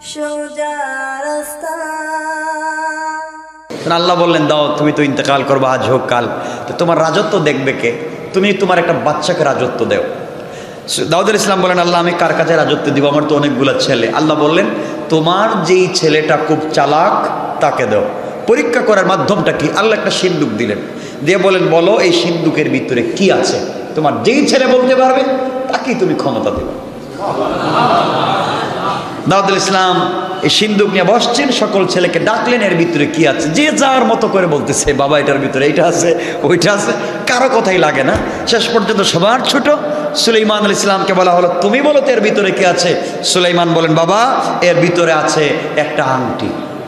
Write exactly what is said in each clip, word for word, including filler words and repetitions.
আল্লাহ বললেন, দাও, তুমি তো ইন্তেকাল করবো, আজ হোক কাল, তো তোমার রাজত্ব দেখবে কে? তুমি তোমার একটা বাচ্চাকে রাজত্ব দেও। দাউদ আলাইহিস সালাম বলেন, আল্লাহ আমি কার কাছে রাজত্ব দিব? আমার তো অনেকগুলো ছেলে। আল্লাহ বললেন, তোমার যেই ছেলেটা খুব চালাক তাকে দাও। পরীক্ষা করার মাধ্যমটা কি? আল্লাহ একটা সিন্দুক দিলেন, দিয়ে বলেন, বলো এই সিন্দুকের ভিতরে কি আছে? তোমার যেই ছেলে বলতে পারবে তাকেই তুমি ক্ষমতা দেবে। দাউদ আলাইহিস সালাম এই সিন্দুক নিয়ে বসছেন, সকল ছেলেকে ডাকলেন, এর ভিতরে কি আছে? যে যার মতো করে বলতেছে, বাবা এটার ভিতরে এইটা আছে, ওইটা আছে, কারো কথাই লাগে না। শেষ পর্যন্ত সবার ছোট সুলাইমান আলাইহিস সালামকে বলা হলো, তুমি বলো তো এর ভিতরে কি আছে? সুলাইমান বলেন, বাবা এর ভিতরে আছে একটা আংটি।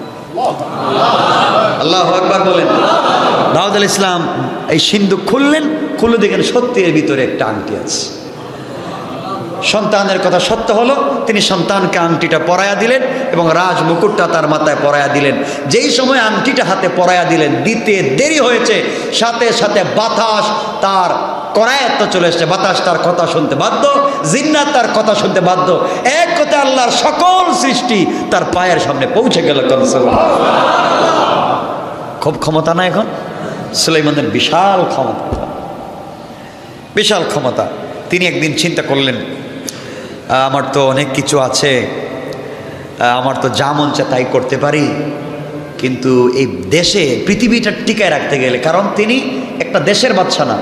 আল্লাহু আকবার বলেন। দাউদ আলাইহিস সালাম এই সিন্দুক খুললেন, খুলে দেখেন সত্যি এর ভিতরে একটা আংটি আছে। সন্তানের কথা সত্য হলো, তিনি সন্তানকে আংটিটা পরায়া দিলেন এবং রাজ মুকুটটা তার মাথায় পরায়া দিলেন। যেই সময় আংটিটা হাতে পরায়া দিলেন, দিতে দেরি হয়েছে, সাথে সাথে বাতাস তার করায়ত্ত চলে এসছে। বাতাস তার কথা শুনতে বাধ্য, জিন্নাত তার কথা শুনতে বাধ্য। এক কথা আল্লাহর সকল সৃষ্টি তার পায়ের সামনে পৌঁছে গেল। খুব ক্ষমতা না এখন সুলাইমানের? বিশাল ক্ষমতা, বিশাল ক্ষমতা। তিনি একদিন চিন্তা করলেন, আমার তো অনেক কিছু আছে, আমার তো যা মন চায় তাই করতে পারি, কিন্তু এই দেশে পৃথিবীটা টিকায় রাখতে গেলে, কারণ তিনি একটা দেশের বাদশা না,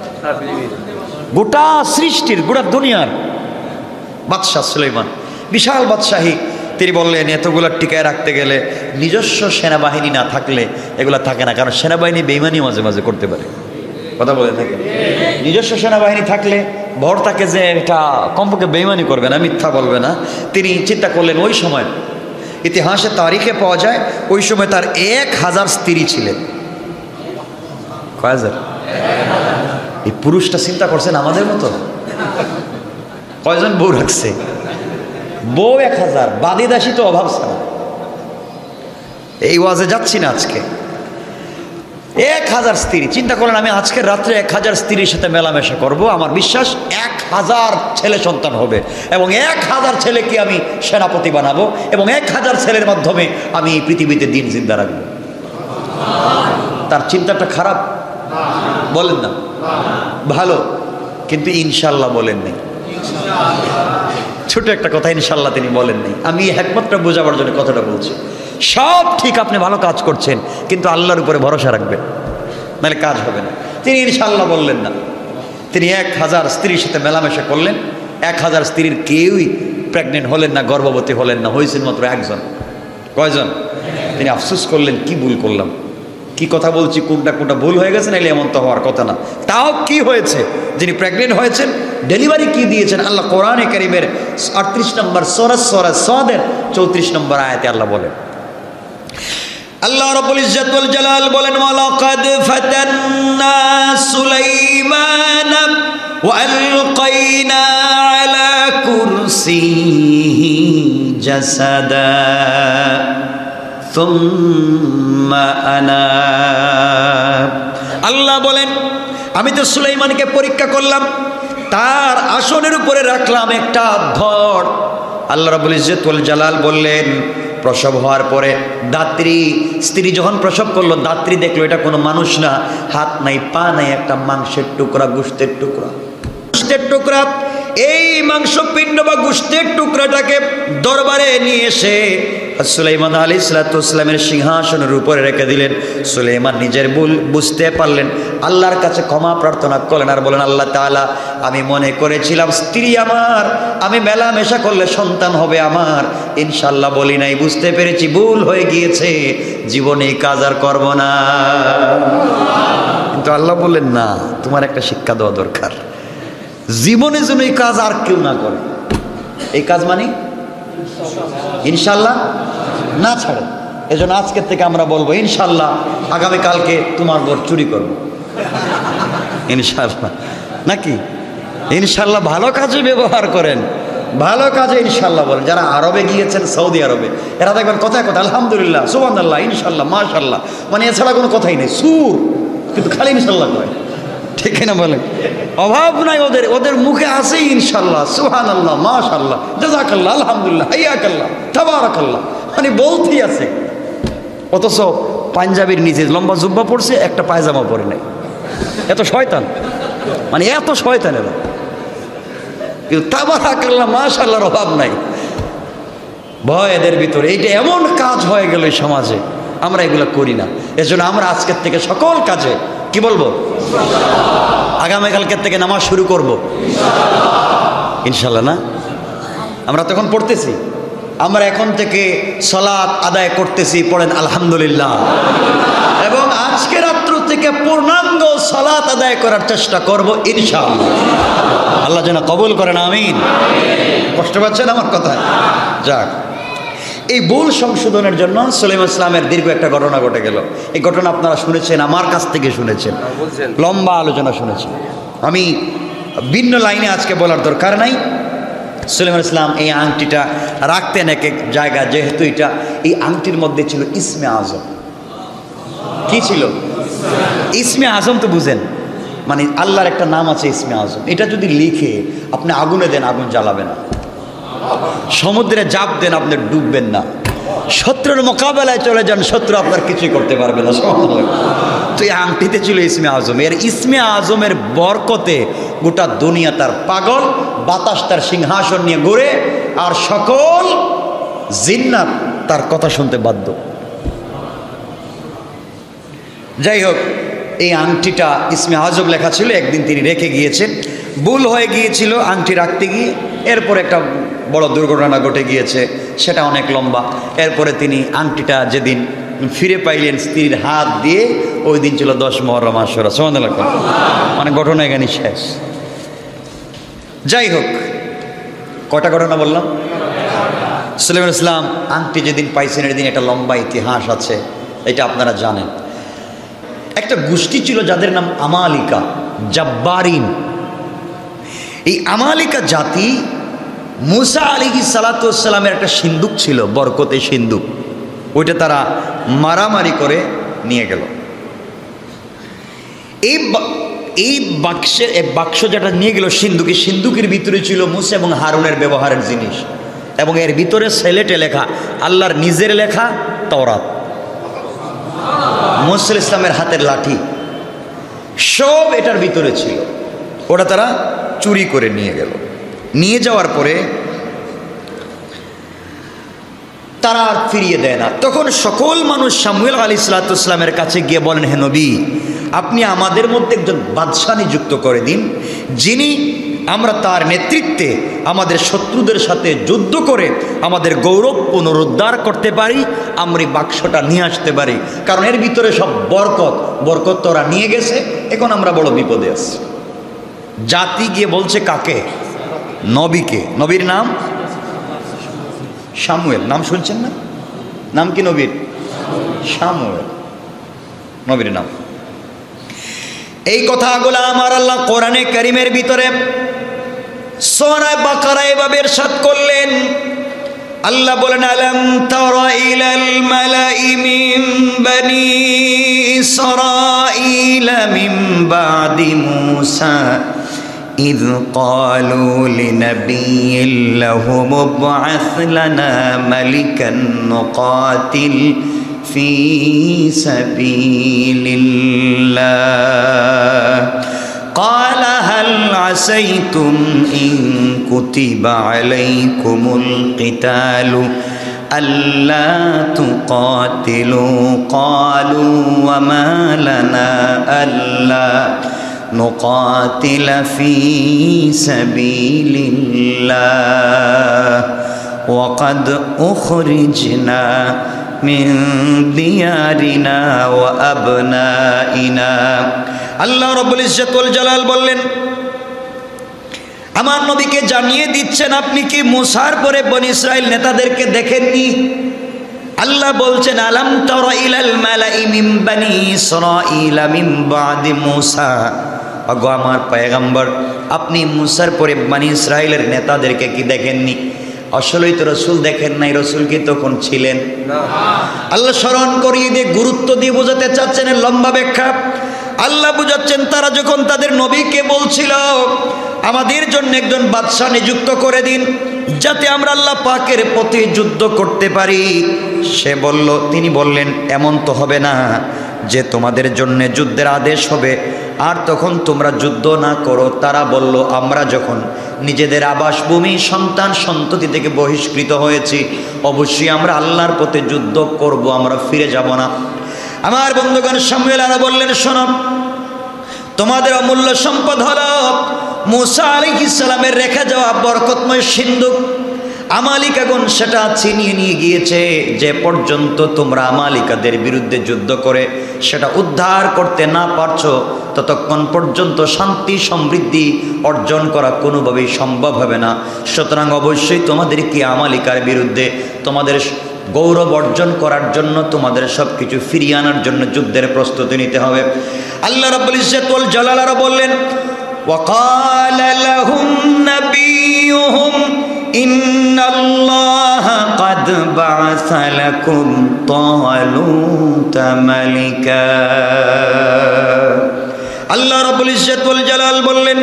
গোটা সৃষ্টির, গোটা দুনিয়ার বাদশাহ সুলাইমান, বিশাল বাদশাহী। তিনি বললেন, এতগুলা টিকায় রাখতে গেলে নিজস্ব সেনাবাহিনী না থাকলে এগুলা থাকে না, কারণ সেনাবাহিনী বেইমানি মাঝে মাঝে করতে পারে। কথা বলে থাকে, নিজস্ব সেনাবাহিনী থাকলে ভর থাকে যে এটা কমপক্ষে বেইমানি করবে না, মিথ্যা বলবে না। তিনি চিন্তা করলেন, ওই সময় ইতিহাসে তারিখে পাওয়া যায় ওই সময় তার এক হাজার স্ত্রী ছিলেন। কয় হাজার? এই পুরুষটা চিন্তা করছেন আমাদের মতো, কয়জন বউ রাখছে? বউ এক হাজার, বাদী দাসী তো অভাব ছাড়া। এই ওয়াজে যাচ্ছি না আজকে। এক হাজার স্ত্রী, চিন্তা করেন, আমি আজকের রাত্রে এক হাজার স্ত্রীর সাথে মেলামেশা করব, আমার বিশ্বাস এক হাজার ছেলে সন্তান হবে, এবং এক হাজার ছেলেকে আমি সেনাপতি বানাবো, এবং এক হাজার ছেলের মাধ্যমে আমি এই পৃথিবীতে দিন জিন্দা রাখবো। তার চিন্তাটা খারাপ? বলেন না ভালো, কিন্তু ইনশাল্লাহ বলেন নাই। ছোট একটা কথা, ইনশাল্লাহ তিনি বলেন নাই। আমি একমাত্র বোঝাবার জন্য কথাটা বলছি। সব ঠিক, আপনি ভালো কাজ করছেন, কিন্তু আল্লাহর উপরে ভরসা রাখবেন, নাহলে কাজ হবে না। তিনি ইনশাল্লাহ বললেন না। তিনি এক হাজার স্ত্রীর সাথে মেলামেশা করলেন, এক হাজার স্ত্রীর কেউই প্রেগনেন্ট হলেন না, গর্ভবতী হলেন না, হয়েছেন মাত্র একজন। কয়জন? তিনি আফসোস করলেন, কি ভুল করলাম, কি কথা বলছি, কোনটা কোনটা ভুল হয়ে গেছে, নাহলে এমন তো হওয়ার কথা না। তাও কি হয়েছে, যিনি প্রেগনেন্ট হয়েছেন, ডেলিভারি কি দিয়েছেন, আল্লাহ কোরআনে কারীমের আটত্রিশ নম্বর সূরা সূরা সাদের চৌত্রিশ নম্বর আয়াতে আল্লাহ বলেন, আল্লাহ রাব্বুল ইজ্জত ওয়াল জালাল বলেন, ওয়ালাকাদ ফাতান্না সুলাইমান ওয়া আলকাইনা আলা কুরসিহি জাসাদা সুম্মা আনাব। আল্লাহ বলেন, আমি তো সুলাইমানকে পরীক্ষা করলাম, তার আসনের উপরে রাখলাম একটা ধর। আল্লাহ রাব্বুল ইজ্জত ওয়াল জালাল বললেন, প্রসব হওয়ার পরে দাত্রী, স্ত্রী যখন প্রসব করলো, দাত্রী দেখলো এটা কোনো মানুষ না, হাত নাই, পা নাই, একটা মাংসের টুকরা, গোশতের টুকরা, গোশতের টুকরা। এই মাংসপিণ্ড বা গোশতের টুকরাটাকে দরবারে নিয়ে এসে সুলাইমান আলাইহিস সালাতু ওয়াস সালামের সিংহাসনের উপরে রেখে দিলেন। সুলাইমান নিজের ভুল বুঝতে পারলেন, আল্লাহর কাছে ক্ষমা প্রার্থনা করলেন, আর বলেন, আল্লাহ তাআলা, আমি মনে করেছিলাম স্ত্রী আমার, আমি মেলামেশা করলে সন্তান হবে আমার, ইনশাল্লাহ বলি নাই, বুঝতে পেরেছি ভুল হয়ে গিয়েছে, জীবনে এই কাজ আর করব না। কিন্তু আল্লাহ বললেন, না, তোমার একটা শিক্ষা দেওয়া দরকার, জীবনে যেন এই কাজ আর কেউ না করে। এই কাজ মানে ইনশাল্লাহ না ছাড়ে। এজন্য আজকের থেকে আমরা বলবো, ইনশাল্লাহ আগামীকালকে তোমার ঘর চুরি করবো, ইনশাল্লাহ, নাকি? ইনশাল্লাহ ভালো কাজে ব্যবহার করেন, ভালো কাজে ইনশাল্লাহ বলেন। যারা আরবে গিয়েছেন, সৌদি আরবে, এরা দেখবেন কথায় কথা আলহামদুলিল্লাহ, সুবহানাল্লাহ, ইনশাল্লাহ, মাশাআল্লাহ, মানে এছাড়া কোনো কথাই নেই, সুর, কিন্তু খালি ইনশাল্লাহ করে, ঠিক না বলেন? অভাব নাই ওদের, ওদের মুখে আছে ইনশাল্লাহ, সুবহানাল্লাহ, মাশাআল্লাহ, জাযাকাল্লাহ, আলহামদুলিল্লাহ, হাইয়াকাল্লাহ, তাবারাকাল্লাহ, মানে বলতেই আছে। অথচ পাঞ্জাবির নিচে লম্বা জুব্বা পড়ছে, একটা পায়জামা পরে নাই। এত শয়তান, মানে এত শয়তান এরা। কিন্তু তাবারাকাল্লাহ, মাশাআল্লাহর অভাব নাই। ভয় এদের ভিতরে। এইটা এমন কাজ হয়ে গেল এই সমাজে, আমরা এগুলো করি না। এজন্য আমরা আজকের থেকে সকল কাজে কি বলবো, আগামীকালকের থেকে নামাজ শুরু করব ইনশাল্লাহ। না, আমরা তখন পড়তেছি, আমরা এখন থেকে সালাত আদায় করতেছি, পড়েন আলহামদুলিল্লাহ। এবং আজকে রাত্র থেকে পূর্ণাঙ্গ সালাত আদায় করার চেষ্টা করব ইনশাআল্লাহ। আল্লাহ যেন কবুল করেন, আমিন। কষ্ট পাচ্ছেন আমার কথা? যাক, এই ভুল সংশোধনের জন্য সুলাইমান ইসলামের দীর্ঘ একটা ঘটনা ঘটে গেল। এই ঘটনা আপনারা শুনেছেন, আমার কাছ থেকে শুনেছেন, লম্বা আলোচনা শুনেছেন। আমি ভিন্ন লাইনে আজকে বলার দরকার নাই। সুলাইমান ইসলাম এই আংটিটা রাখতেন এক এক জায়গা, যেহেতু এটা এই আংটির মধ্যে ছিল ইসমে আজম। কি ছিল? ইসমে আজম তো বুঝেন, মানে আল্লাহর একটা নাম আছে ইসমে আজম। এটা যদি লিখে আপনি আগুনে দেন, আগুন জ্বালাবে না। সমুদ্রে জাপ দেন, আপনি ডুববেন না। শত্রুর মোকাবেলায় চলে যান, শত্রু আপনার কিছুই করতে পারবে না। তো এই আংটিতে ছিল ইসমে আজম। এর ইসমে আজমের বরকতে গোটা দুনিয়া তার পাগল, বাতাস তার সিংহাসন নিয়ে ঘুরে, আর সকল জিন্নাত তার কথা শুনতে বাধ্য। যাই হোক, এই আংটিটা ইসমে আজম লেখা ছিল। একদিন তিনি রেখে গিয়েছেন, ভুল হয়ে গিয়েছিল আংটি রাখতে গিয়ে। এরপর একটা বড় দুর্ঘটনা ঘটে গিয়েছে, সেটা অনেক লম্বা। এরপরে তিনি আংটিটা যেদিন ফিরে পাইলেন স্ত্রীর হাত দিয়ে, ওই দিন ছিল দশ মুহররম আশুরা। সুবহানাল্লাহ, মানে ঘটনা এখানে শেষ। যাই হোক, কটা ঘটনা বললাম? সুলাইমান ইসলাম আংটি যেদিন পাইছেন, এর দিন একটা লম্বা ইতিহাস আছে, এটা আপনারা জানেন। একটা গোষ্ঠী ছিল যাদের নাম আমালিকা, জাব্বারিন। এই আমালিকা জাতি মুসা আলাইহিস সালাতু ওয়াস সালামের একটা সিন্দুক ছিল, বরকতে সিন্দুক। ওইটা তারা মারামারি করে নিয়ে গেল। এই এই বাক্সের বাক্স যেটা নিয়ে গেল সিন্দুকে, সিন্দুকের ভিতরে ছিল মুসা এবং হারুনের ব্যবহারের জিনিস, এবং এর ভিতরে সেলেটে লেখা আল্লাহর নিজের লেখা তাওরাত, মুসা ইসলামের হাতের লাঠি, সব এটার ভিতরে ছিল। ওটা তারা চুরি করে নিয়ে গেল। নিয়ে যাওয়ার পরে তারা আর ফিরিয়ে দেয় না। তখন সকল মানুষ শামুয়েল আলাইহিস সালামের কাছে গিয়ে বলেন, হে নবী, আপনি আমাদের মধ্যে একজন বাদশা নিযুক্ত করে দিন, যিনি আমরা তার নেতৃত্বে আমাদের শত্রুদের সাথে যুদ্ধ করে আমাদের গৌরব পুনরুদ্ধার করতে পারি, আমরা বাক্সটা নিয়ে আসতে পারি। কারণ এর ভিতরে সব বরকত, বরকত তো ওরা নিয়ে গেছে, এখন আমরা বড় বিপদে আছি। জাতি গিয়ে বলছে কাকে? নবীকে। নবীর নাম শামুয়েল। নাম শুনছেন না? নাম কি নবীর? শামুয়েল, নবীর নাম। এই কথাগুলো আমার আল্লাহ কোরআনে কারীমের ভিতরে সূরা বাকারা এভাবে ইরশাদ করলেন। আল্লাহ বলেন, আলাম তারা ইলাল মালাই মিন বানি ইসরাঈল মিন বাদি মূসা إذ قالوا لنبي لهم ابعث لنا ملكا نقاتل في سبيل الله قال هل عسيتم إن كتب عليكم القتال ألا تقاتلوا قالوا وما لنا ألا نقاتل في سبيل الله وقد أخرجنا من ديارنا وأبنائنا আল্লাহ রাব্বুল ইজ্জত ওয়াল জালাল বললেন, আমার নবীকে জানিয়ে দিচ্ছেন, আপনি কি মুসার পরে বনি ইসরাইল নেতাদেরকে দেখেননি? আল্লাহ বলছেন, আলাম তারা ইলাল মালাই মিন বানি ইসরাঈল মিন বাদি মূসা, আগো আমার পয়গম্বর, আপনি মুসার পরে বনি ইসরাইলের নেতাদেরকে কি দেখেননি? আসলেই তো রসুল দেখেন নাই, রসুল কি তখন ছিলেন না? আল্লাহ স্মরণ করিয়ে দিয়ে গুরুত্ব দিয়ে বোঝাতে চাচ্ছেন, লম্বা ব্যাখ্যা। আল্লাহ বুঝাচ্ছেন তারা যখন তাদের নবীকে বলছিল আমাদের জন্য একজন বাদশা নিযুক্ত করে দিন যাতে আমরা আল্লাহ পাকের পথে যুদ্ধ করতে পারি, সে বলল তিনি বললেন এমন তো হবে না যে তোমাদের জন্য যুদ্ধের আদেশ হবে আর তখন তোমরা যুদ্ধ না করো। তারা বলল আমরা যখন নিজেদের আবাসভূমি সন্তান সন্ততি থেকে বহিষ্কৃত হয়েছি অবশ্যই আমরা আল্লাহর পথে যুদ্ধ করব, আমরা ফিরে যাব না। আমার বন্ধুগণ সামুয়েল আরো বললেন শোনো, তোমাদের অমূল্য সম্পদ হলো মূসা আলাইহিস সালামের রেখে যাওয়া বরকতময় সিন্দুক। আমালিকাগণ সেটা ছিনিয়ে নিয়ে গিয়েছে, যে পর্যন্ত তোমরা আমালিকাদের বিরুদ্ধে যুদ্ধ করে সেটা উদ্ধার করতে না পারছো ততক্ষণ পর্যন্ত শান্তি সমৃদ্ধি অর্জন করা কোনোভাবেই সম্ভব হবে না। সুতরাং অবশ্যই তোমাদেরকে আমালিকার বিরুদ্ধে তোমাদের গৌরব অর্জন করার জন্য তোমাদের সব কিছু ফিরিয়ে আনার জন্য যুদ্ধের প্রস্তুতি নিতে হবে। আল্লাহ রাব্বুল ইজ্জত ওয়াল জালাল আরো বললেন وقال لهم نبيهم إن الله قد بعث لكم طالوت ملكا। আল্লাহ রাব্বুল ইজ্জত ওয়াল জালাল বললেন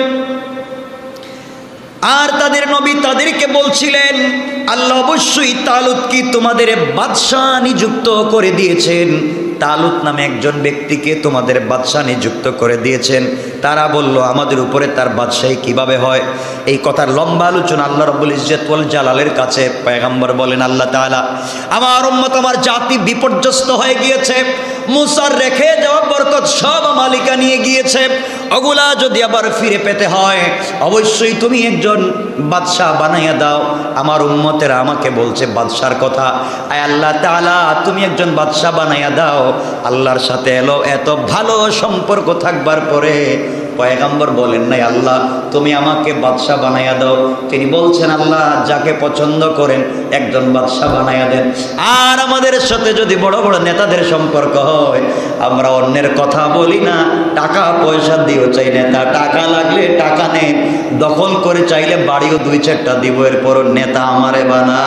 আর তাদের নবী তাদেরকে বলছিলেন আল্লাহ অবশ্যই তালুতকে তোমাদের বাদশা নিযুক্ত করে দিয়েছেন, তালুত নামে একজন ব্যক্তিকে তোমাদের বাদশা নিযুক্ত করে দিয়েছেন। তারা বলল আমাদের উপরে তার বাদশাহী কিভাবে হয়? এই কথার লম্বা আলোচনা আল্লাহ রাব্বুল ইজ্জত ওয়াল জালালের কাছে পয়গম্বর বলেন আল্লাহ তাআলা আমার উম্মত আমার জাতি বিপর্যস্ত হয়ে গিয়েছে, মুসার রেখে যাওয়া বরকত সব মালিকা নিয়ে গিয়েছে, ওগুলা যদি আবার ফিরে পেতে হয় অবশ্যই তুমি একজন বাদশা বানাইয়া দাও। আমার উম্মতেরা আমাকে বলছে বাদশার কথা, আয় আল্লাহ তাআলা তুমি একজন বাদশা বানাইয়া দাও। আল্লাহর সাথে এলো এত ভালো সম্পর্ক থাকবার পরে পয়গম্বর বলেন নাই আল্লাহ তুমি আমাকে বাদশা বানাইয়া দাও, তিনি বলছেন আল্লাহ যাকে পছন্দ করেন একজন বাদশা বানাইয়া দেন। আর আমাদের সাথে যদি বড় বড় নেতাদের সম্পর্ক হয় আমরা অন্যের কথা বলি না, টাকা পয়সা দিও চাই নেতা, টাকা লাগলে টাকা নেন, দখল করে চাইলে বাড়িও দুই চারটা দিব, এরপর নেতা আমারে বানা,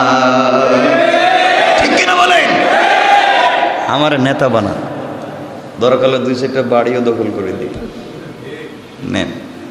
ঠিক কিনা বলেন? আমার নেতা বানা, দরকার হলে দুই চারটা বাড়িও দখল করে দিই নেন।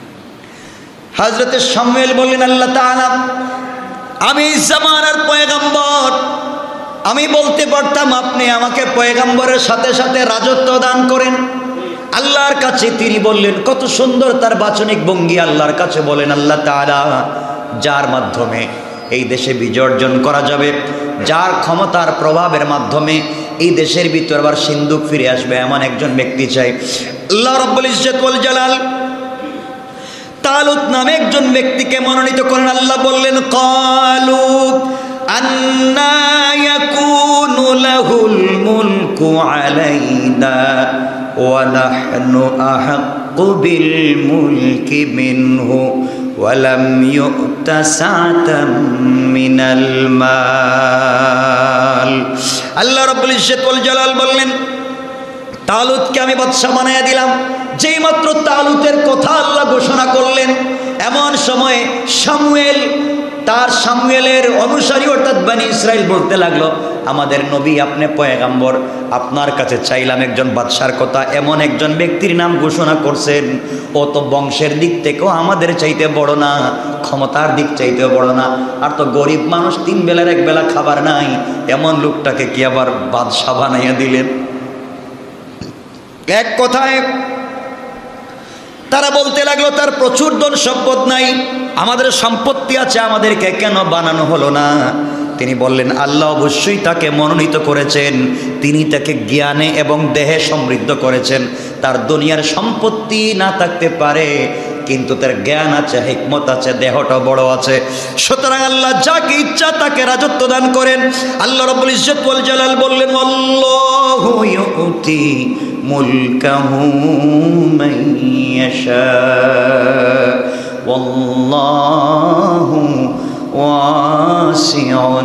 হযরতে শামুয়েল বললেন আল্লাহ তাআলা আমি জামানার পয়গম্বর, আমি বলতে পারতাম আপনি আমাকে পয়গম্বরের সাথে সাথে রাজত্ব দান করেন। আল্লাহর কাছে তিনি বললেন কত সুন্দর তার বাচনিক ভঙ্গি, আল্লাহর কাছে বলেন আল্লাহ তাআলা যার মাধ্যমে এই দেশে বিজয় অর্জন করা যাবে, যার ক্ষমতার প্রভাবের মাধ্যমে এই দেশের ভিতর আবার সিন্ধুক ফিরে আসবে এমন একজন ব্যক্তি চাই। আল্লাহ রাব্বুল ইজ্জত ওয়াল জালাল তালুত নামে একজন ব্যক্তিকে মনোনীত করেন। আল্লাহ বললেন ক্বালু আন্না ইয়াকুনু লাহুল মুলকু আলাইনা ওয়া নাহনু আহাক্কু বিল মুলকি মিনহু ওয়া লাম ইউতা সাআতাম মিনাল মাল। আল্লাহ রাব্বুল ইজ্জত ওয়াল জালাল বললেন তালুতকে আমি বাদশা বানাইয়া দিলাম। যেই মাত্র তালুতের কথা আল্লাহ ঘোষণা করলেন এমন সময় শামুয়েল তার শামুয়েলের অনুসারী অর্থাৎ বনি ইসরাইল বলতে লাগলো আমাদের নবী আপনি পয়গম্বর, আপনার কাছে চাইলাম একজন বাদশার কথা, এমন একজন ব্যক্তির নাম ঘোষণা করছেন ও তো বংশের দিক থেকেও আমাদের চাইতে বড় না, ক্ষমতার দিক চাইতেও বড় না, আর তো গরিব মানুষ তিন বেলার এক বেলা খাবার নাই, এমন লোকটাকে কি আবার বাদশা বানাইয়া দিলেন? এক কথায় তারা বলতে লাগলো তার প্রচুর ধন সম্পদ নাই, আমাদের সম্পত্তি আছে, আমাদেরকে কেন বানানো হলো না? তিনি বললেন আল্লাহ অবশ্যই তাকে মনোনীত করেছেন, তিনি তাকে জ্ঞানে এবং দেহে সমৃদ্ধ করেছেন। তার দুনিয়ার সম্পত্তি না থাকতে পারে কিন্তু তার জ্ঞান আছে, হিকমত আছে, দেহটা বড় আছে। সুতরাং আল্লাহ যাকে ইচ্ছা তাকে রাজত্ব দান করেন। আল্লাহ রাব্বুল ইজ্জত ওয়াল জালাল বললেন আল্লাহু ইউতি মুলকাহু মান ইয়াশা ওয়াল্লাহু ওয়াসিউন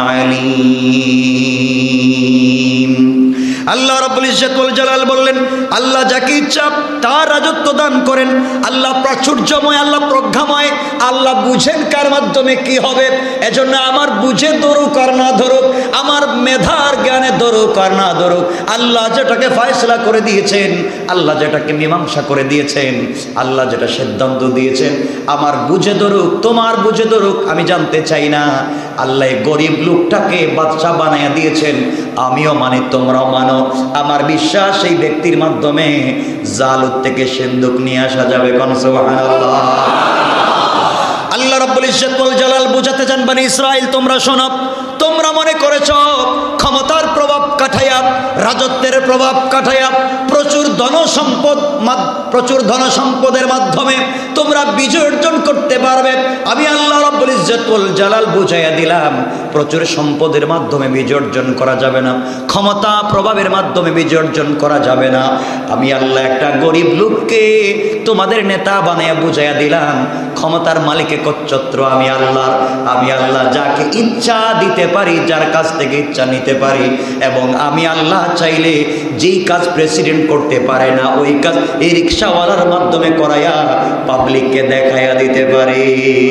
আলীম। আল্লাহ রাব্বুল ইজ্জত ওয়াল জালাল বললেন আল্লাহ যাকে ইচ্ছা তার রাজত্ব দান করেন। আল্লাহ প্রাচুর্যময়, আল্লাহ প্রজ্ঞাময়, আল্লাহ বুঝেন কার মাধ্যমে কি হবে। এজন্য আমার বুঝে ধরুক আর না ধরুক, আমার মেধার জ্ঞানে ধরুক ধরুক আর না ধরুক, আল্লাহ যেটাকে ফয়সালা করে দিয়েছেন, আল্লাহ যেটাকে মীমাংসা করে দিয়েছেন, আল্লাহ যেটা সিদ্ধান্ত দিয়েছেন, আমার বুঝে ধরুক তোমার বুঝে ধরুক আমি জানতে চাই না। আল্লাহ গরিব লোকটাকে বাদশাহ বানাইয়া দিয়েছেন, আমিও মানি তোমরাও মানো। আমার বিশ্বাস এই ব্যক্তির মাধ্যমে জালুত থেকে সিন্ধুক নিয়ে আসা যাবে। কোন সুবহানাল্লাহ। আল্লাহ রাব্বুল ইজ্জত ওয়াল জালাল বুঝাতে চান, বনি ইসরাইল তোমরা শোনো, তোমরা মনে করেছো ক্ষমতার প্রভাব কাঠাইয়া, রাজত্বের প্রভাব কাঠাইয়া, প্রচুর ধন সম্পদ প্রচুর ধন সম্পদের মাধ্যমে তোমরা বিজয় অর্জন করতে পারবে। আমি আল্লাহ রাব্বুল ইজ্জত ওয়াল জালাল বুঝাইয়া দিলাম, প্রচুর সম্পদের মাধ্যমে বিজয় অর্জন করা যাবে না, ক্ষমতা প্রভাবের মাধ্যমে বিজয় অর্জন করা যাবে না। আমি আল্লাহ একটা গরিব লোককে তোমাদের নেতা বানাইয়া বুঝাইয়া দিলাম, ক্ষমতার মালিকে কচ্ছত্র আমি আল্লাহ। আমি আল্লাহ যাকে ইচ্ছা দিতে পারি, যার কাছ থেকে ইচ্ছা নিতে পারি, এবং আমি আল্লাহ চাইলে যেই কাজ প্রেসিডেন্ট করতে পারে না ওই কাজ এই রিক্সাওয়ালার মাধ্যমে করাইয়া পাবলিককে দেখাইয়া দিতে পারি।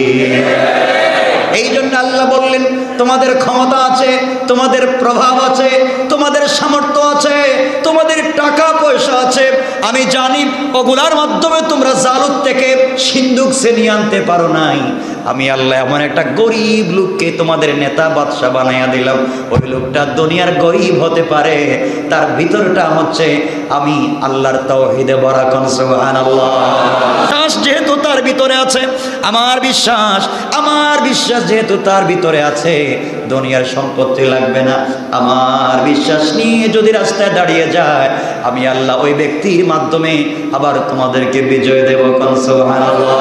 এই জন্য আল্লাহ বললেন, তোমাদের ক্ষমতা আছে, তোমাদের প্রভাব আছে, তোমাদের সামর্থ্য আছে, তোমাদের টাকা পয়সা আছে, আমি জানি ওগুলার মাধ্যমে তোমরা জালুত থেকে সিন্ধুক ছিনিয়ে আনতে পারো নাই। আমি আল্লাহ এমন একটা গরিব লোককে তোমাদের নেতা বাদশাহ বানাইয়া দিলাম। ওই লোকটা দুনিয়ার গরিব হতে পারে, তার ভিতরটা হচ্ছে আমি আল্লাহর তাওহীদে ভরা। কোন সুবহানাল্লাহ। যেহেতু তার ভিতরে আছে, আমার বিশ্বাস আমার বিশ্বাস যেহেতু তার ভিতরে আছে, দুনিয়ার সম্পত্তি লাগবে না। আমার বিশ্বাস নিয়ে যদি রাস্তায় দাঁড়িয়ে যায়, আমি আল্লাহ ওই ব্যক্তির মাধ্যমে আবার তোমাদেরকে বিজয় দেব। কোন সুবহানাল্লাহ।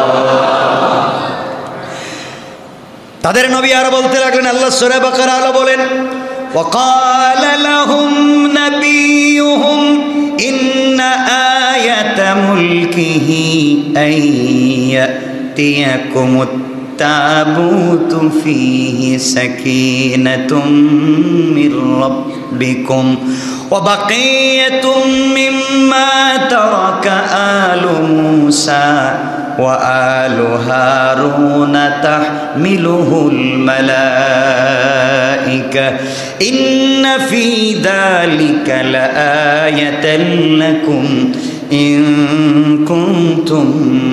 তাদের নবী আর বলতে লাগলেন, আল্লাহ সূরা বাকারা আলো বলেন, وقال لهم نبيهم إن آية ملكه أن يأتيكم التابوت فيه سكينة من ربكم وبقية مما ترك آل موسى وآل هارون تحمله الملائكة إن في ذلك لآية لكم إن كنتم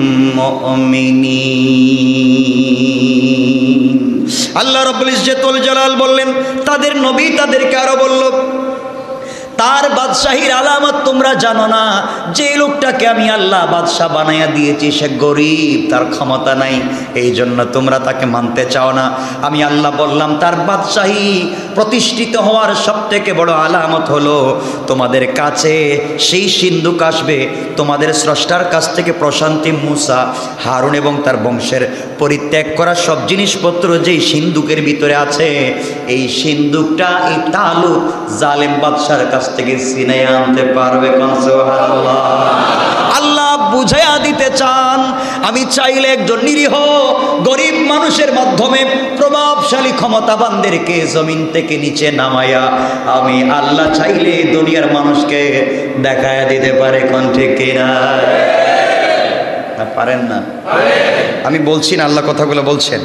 مؤمنين। আল্লাহ রাব্বুল ইজ্জত ওয়াল জালাল বললেন, তাদের নবী তাদেরকে আরো বলল, তার বাদশাহীর আলামত তোমরা জানো না? যে লোকটাকে আমি আল্লাহ বাদশাহ বানাইয়া দিয়েছি সে গরিব, তার ক্ষমতা নাই, এই জন্য তোমরা তাকে মানতে চাও না। আমি আল্লাহ বললাম, তার বাদশাহী প্রতিষ্ঠিত হওয়ার সব থেকে বড় আলামত হলো তোমাদের কাছে সেই সিন্ধুক আসবে, তোমাদের স্রষ্টার কাছ থেকে প্রশান্তি, মূসা, হারুন এবং তার বংশের পরিত্যাগ করা সব জিনিসপত্র যেই সিন্ধুকের ভিতরে আছে, এই সিন্ধুকটা এই তালুত জালেম বাদশার কাছ থেকে ছিনিয়ে আনতে পারবে। কোন সুবহানাল্লাহ। আল্লাহ বুঝাইয়া দিতে চান, আমি চাইলে একজন নিরীহ গরিব মানুষের মাধ্যমে প্রভাবশালী ক্ষমতাবানদেরকে জমিন থেকে নিচে নামাইয়া আমি আল্লাহ চাইলে দুনিয়ার মানুষকে দেখায়া দিতে পারে। কোন ঠিক কিনা? পারেন না? আমি বলছি না, আল্লাহ কথাগুলো বলছেন।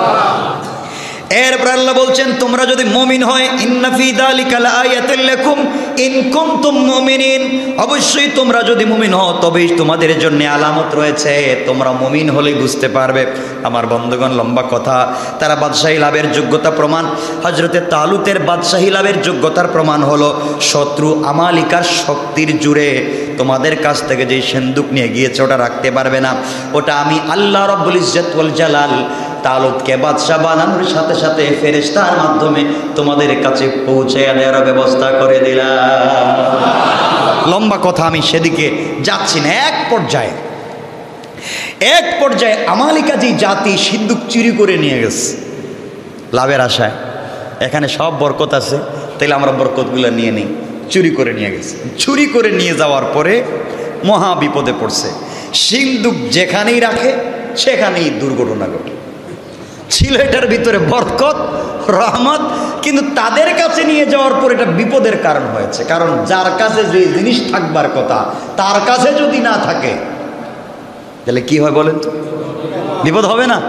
এরপর আল্লাহ বলছেন, তোমরা যদি মুমিন হয়, ইন্না ফি যালিকা লাআয়াতাল লাকুম ইন কুনতুম মুমিনিন, অবশ্যই তোমরা যদি মুমিন হও তবেই তোমাদের জন্য আলামত রয়েছে, তোমরা মুমিন হলেই বুঝতে পারবে। আমার বন্ধুগণ, লম্বা কথা, তারা বাদশাহী লাভের যোগ্যতা প্রমাণ, হযরতে তালুতের বাদশাহী লাভের যোগ্যতার প্রমাণ হলো শত্রু আমালিকার শক্তির জুড়ে তোমাদের কাছ থেকে যে সিন্ধুক নিয়ে গিয়েছে ওটা রাখতে পারবে না। ওটা আমি আল্লাহ রাব্বুল ইজ্জত ওয়াল জালাল তালুতকে বাদশাহ বানানোর সাথে সাথে ফেরেশতার মাধ্যমে তোমাদের কাছে পৌঁছে দেওয়ার ব্যবস্থা করে দিলাম। লম্বা কথা, আমি সেদিকে যাচ্ছি না। এক পর্যায়ে এক পর্যায়ে আমালিকা যে জাতি সিন্ধুক চুরি করে নিয়ে গেছে লাভের আশায়, এখানে সব বরকত আছে, তাইলে আমরা বরকতগুলো নিয়ে নিই। চুরি করে নিয়ে গেছে, চুরি করে নিয়ে যাওয়ার পরে মহা বিপদে পড়ছে। সিন্ধুক যেখানেই রাখে সেখানেই দুর্ঘটনা ঘটে। ছিল এটার ভিতরে বরকত, রহমত, কিন্তু তাদের কাছে নিয়ে যাওয়ার পর এটা বিপদের কারণ হয়েছে। কারণ যার কাছে যে জিনিস থাকবার কথা তার কাছে যদি না থাকে তাহলে কি হয় বলেন তো? বিপদ হবে না?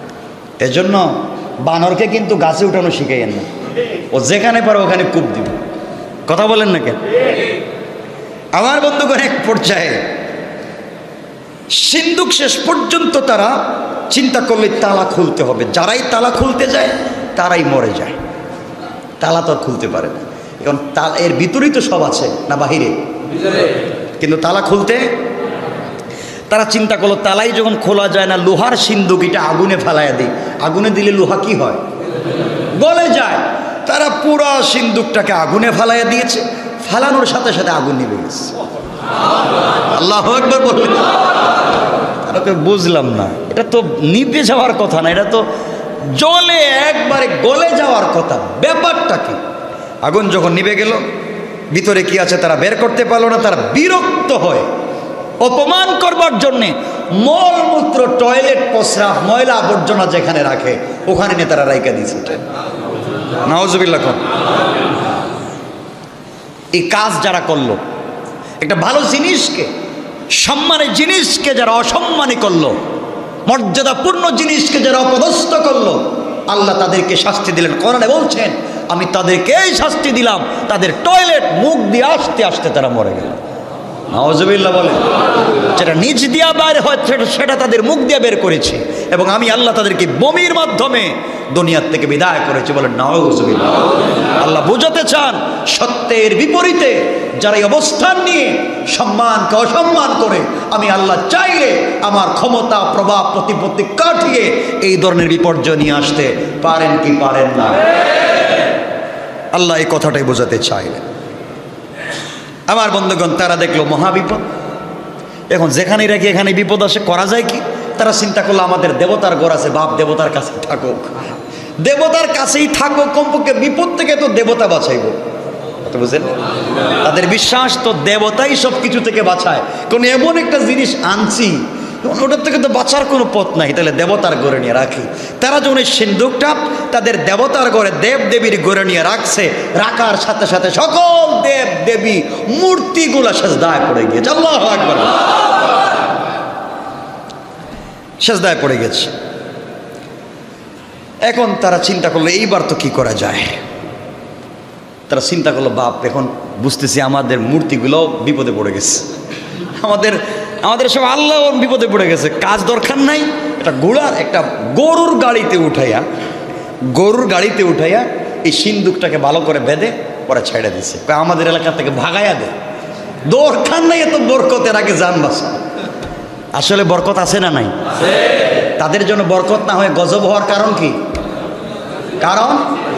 এজন্য বানরকে কিন্তু গাছে উঠানো শিখাইয়েন না, ও যেখানে পারে ওখানে কূপ দিবে। কথা বলেন না কেন? আমার বন্ধুগণ, এক পর্যায়ে সিন্ধুক শেষ পর্যন্ত তারা চিন্তা করলে তালা খুলতে হবে, যারাই তালা খুলতে যায় তারাই মরে যায়, তালা তো আর খুলতে পারে না। এখন তালা এর ভিতরেই তো সব আছে না বাহিরে, কিন্তু তালা খুলতে তারা চিন্তা করলো তালাই যখন খোলা যায় না, লোহার সিন্ধুক এটা আগুনে ফেলাইয়া দিই, আগুনে দিলে লোহা কি হয়? গলে যায়। তারা পুরা সিন্ধুকটাকে আগুনে ফেলাইয়া দিয়েছে, ফালানোর সাথে সাথে আগুন নিভে গেছে। আল্লাহু আকবার বললেন। তারা বুঝলাম না, এটা তো নিভে যাওয়ার কথা না, এটা তো জলে একবারে গলে যাওয়ার কথা, ব্যাপারটা কি? আগুন যখন নিভে গেল, ভিতরে কি আছে তারা বের করতে পারলো না। তারা বিরক্ত হয়, অপমান করবার জন্যে মলমূত্র, টয়লেট, প্রস্রাব, ময়লা আবর্জনা যেখানে রাখে ওখানে নিয়ে তারা রাইকা দিয়েছে। নাউজুবিল্লাহ। এই কাজ যারা করলো, একটা ভালো জিনিসকে, সম্মানের জিনিসকে যারা অসম্মানী করলো, মর্যাদাপূর্ণ জিনিসকে যারা অপদস্থ করলো, আল্লাহ তাদেরকে শাস্তি দিলেন। কোরআনে বলছেন, আমি তাদেরকে এই শাস্তি দিলাম, তাদের টয়লেট মুখ দিয়ে আসতে আসতে তারা মরে গেল। নাউজুবিল্লাহ বলেন। যেটা নিজ দিয়া বাইরে হয় সেটা তাদের মুখ দিয়ে বের করেছে, এবং আমি আল্লাহ তাদেরকে বমির মাধ্যমে দুনিয়ার থেকে বিদায় করেছি। বলেন নাউজুবিল্লাহ। আল্লাহ বুঝাতে চান, সত্যের বিপরীতে যারা এই অবস্থান নিয়ে সম্মানকে অসম্মান করে, আমি আল্লাহ চাইলে আমার ক্ষমতা, প্রভাব, প্রতিপত্তি কাটিয়ে এই ধরনের বিপর্যয় নিয়ে আসতে পারেন কি পারেন না? আল্লাহ এই কথাটাই বোঝাতে চাইলেন। আমার বন্ধুগণ, তারা দেখলো মহাবিপদ। এখন যেখানেই রাখি এখানে বিপদ আসে, করা যায় কি? তারা চিন্তা করলো আমাদের দেবতার ঘর আছে, বাপ দেবতার কাছে থাকুক, দেবতার কাছেই থাকুক, কমপক্ষে বিপদ থেকে তো দেবতা বাঁচাইব। বুঝলেন? তাদের বিশ্বাস তো দেবতাই সব কিছু থেকে বাঁচায়। কোন এমন একটা জিনিস আনছি ওটার থেকে তো বাঁচার কোনো পথ নাই, তাহলে দেবতার ঘরে নিয়ে রাখি। তারা যখন এই সিন্ধুকটা তাদের দেবতার ঘরে, দেব দেবীর ঘরে নিয়ে রাখছে, রাখার সাথে সাথে সকল দেব দেবী মূর্তিগুলো সেজদায় পড়ে গিয়েছে। আল্লাহু আকবার। সেজদায় পড়ে গেছে। এখন তারা চিন্তা করলো এইবার তো কি করা যায়। তারা চিন্তা করলো, বাপ এখন বুঝতেছি আমাদের মূর্তিগুলো বিপদে পড়ে গেছে, আমাদের আমাদের সব আল্লাহ বিপদে পড়ে গেছে। কাজ দরকার নাই, একটা ঘোড়ার একটা গরুর গাড়িতে উঠাইয়া গরুর গাড়িতে উঠাইয়া এই সিন্ধুকটাকে ভালো করে বেঁধে পরে ছেড়ে দিছে, আমাদের এলাকা থেকে ভাগাইয়া দে, দরকার নাই এত বরকতের আগে জান বাঁচা। আসলে বরকত আছে না নাই? তাদের জন্য বরকত না হয়ে গজব হওয়ার কারণ কি? কারণ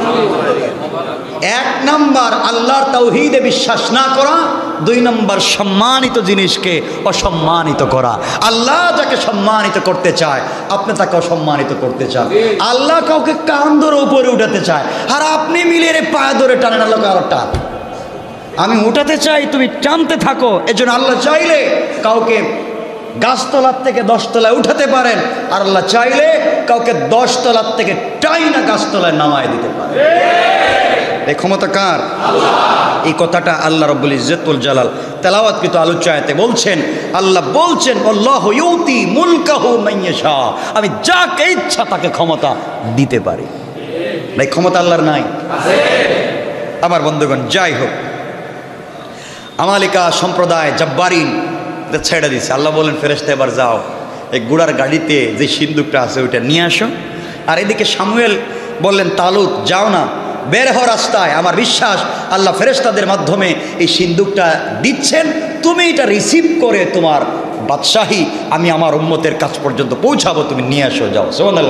এক নাম্বার আল্লাহর তাওহীদে বিশ্বাস না করা, দুই নম্বর সম্মানিত জিনিসকে অসম্মানিত করা। আল্লাহ যাকে সম্মানিত করতে চায়, আপনি তাকে অসম্মানিত করতে চান। আল্লাহ কাউকে কান ধরে উপরে উঠাতে চায়, আর আপনি মিলিয়ে রে পায়ে ধরে টানেন। আল্লাহ কারো টান, আমি উঠাতে চাই, তুমি টানতে থাকো। এজন্য আল্লাহ চাইলে কাউকে গাছতলার থেকে দশতলায় উঠাতে পারেন, আর আল্লাহ চাইলে কাউকে দশতলার থেকে টাইনা গাছতলায় নামায় দিতে পারে। এই ক্ষমতা কার? এই কথাটা আল্লাহ রাব্বুল ইজ্জতুল জালাল তেলাওয়াতকৃত আলোচ্য আয়াতে বলছেন। আল্লাহ বলছেন, আল্লাহু ইউতি মুলকাহু মান ইয়াশা, আমি যাকে ইচ্ছা তাকে ক্ষমতা দিতে পারি। এই ক্ষমতা আল্লাহর নাই? আছে। আমার বন্ধুগণ, যাই হোক, আমালিকা সম্প্রদায় জাব্বারিন ছেড়ে দিছে। আল্লাহ বলেন, ফেরেশতা এবার যাও, এই ঘোড়ার গাড়িতে যে সিন্ধুকটা আছে ওইটা নিয়ে আসো। আর এদিকে শামুয়েল বললেন, তালুত যাও না, বের হও রাস্তায়। আমার বিশ্বাস আল্লাহ ফেরেশতাদের মাধ্যমে এই সিন্ধুকটা দিচ্ছেন, তুমি এটা রিসিভ করে তোমার বাদশাহী আমি আমার উম্মতের কাছ পর্যন্ত পৌঁছাবো, তুমি নিয়ে আসো, যাও। সুবহানাল্লাহ।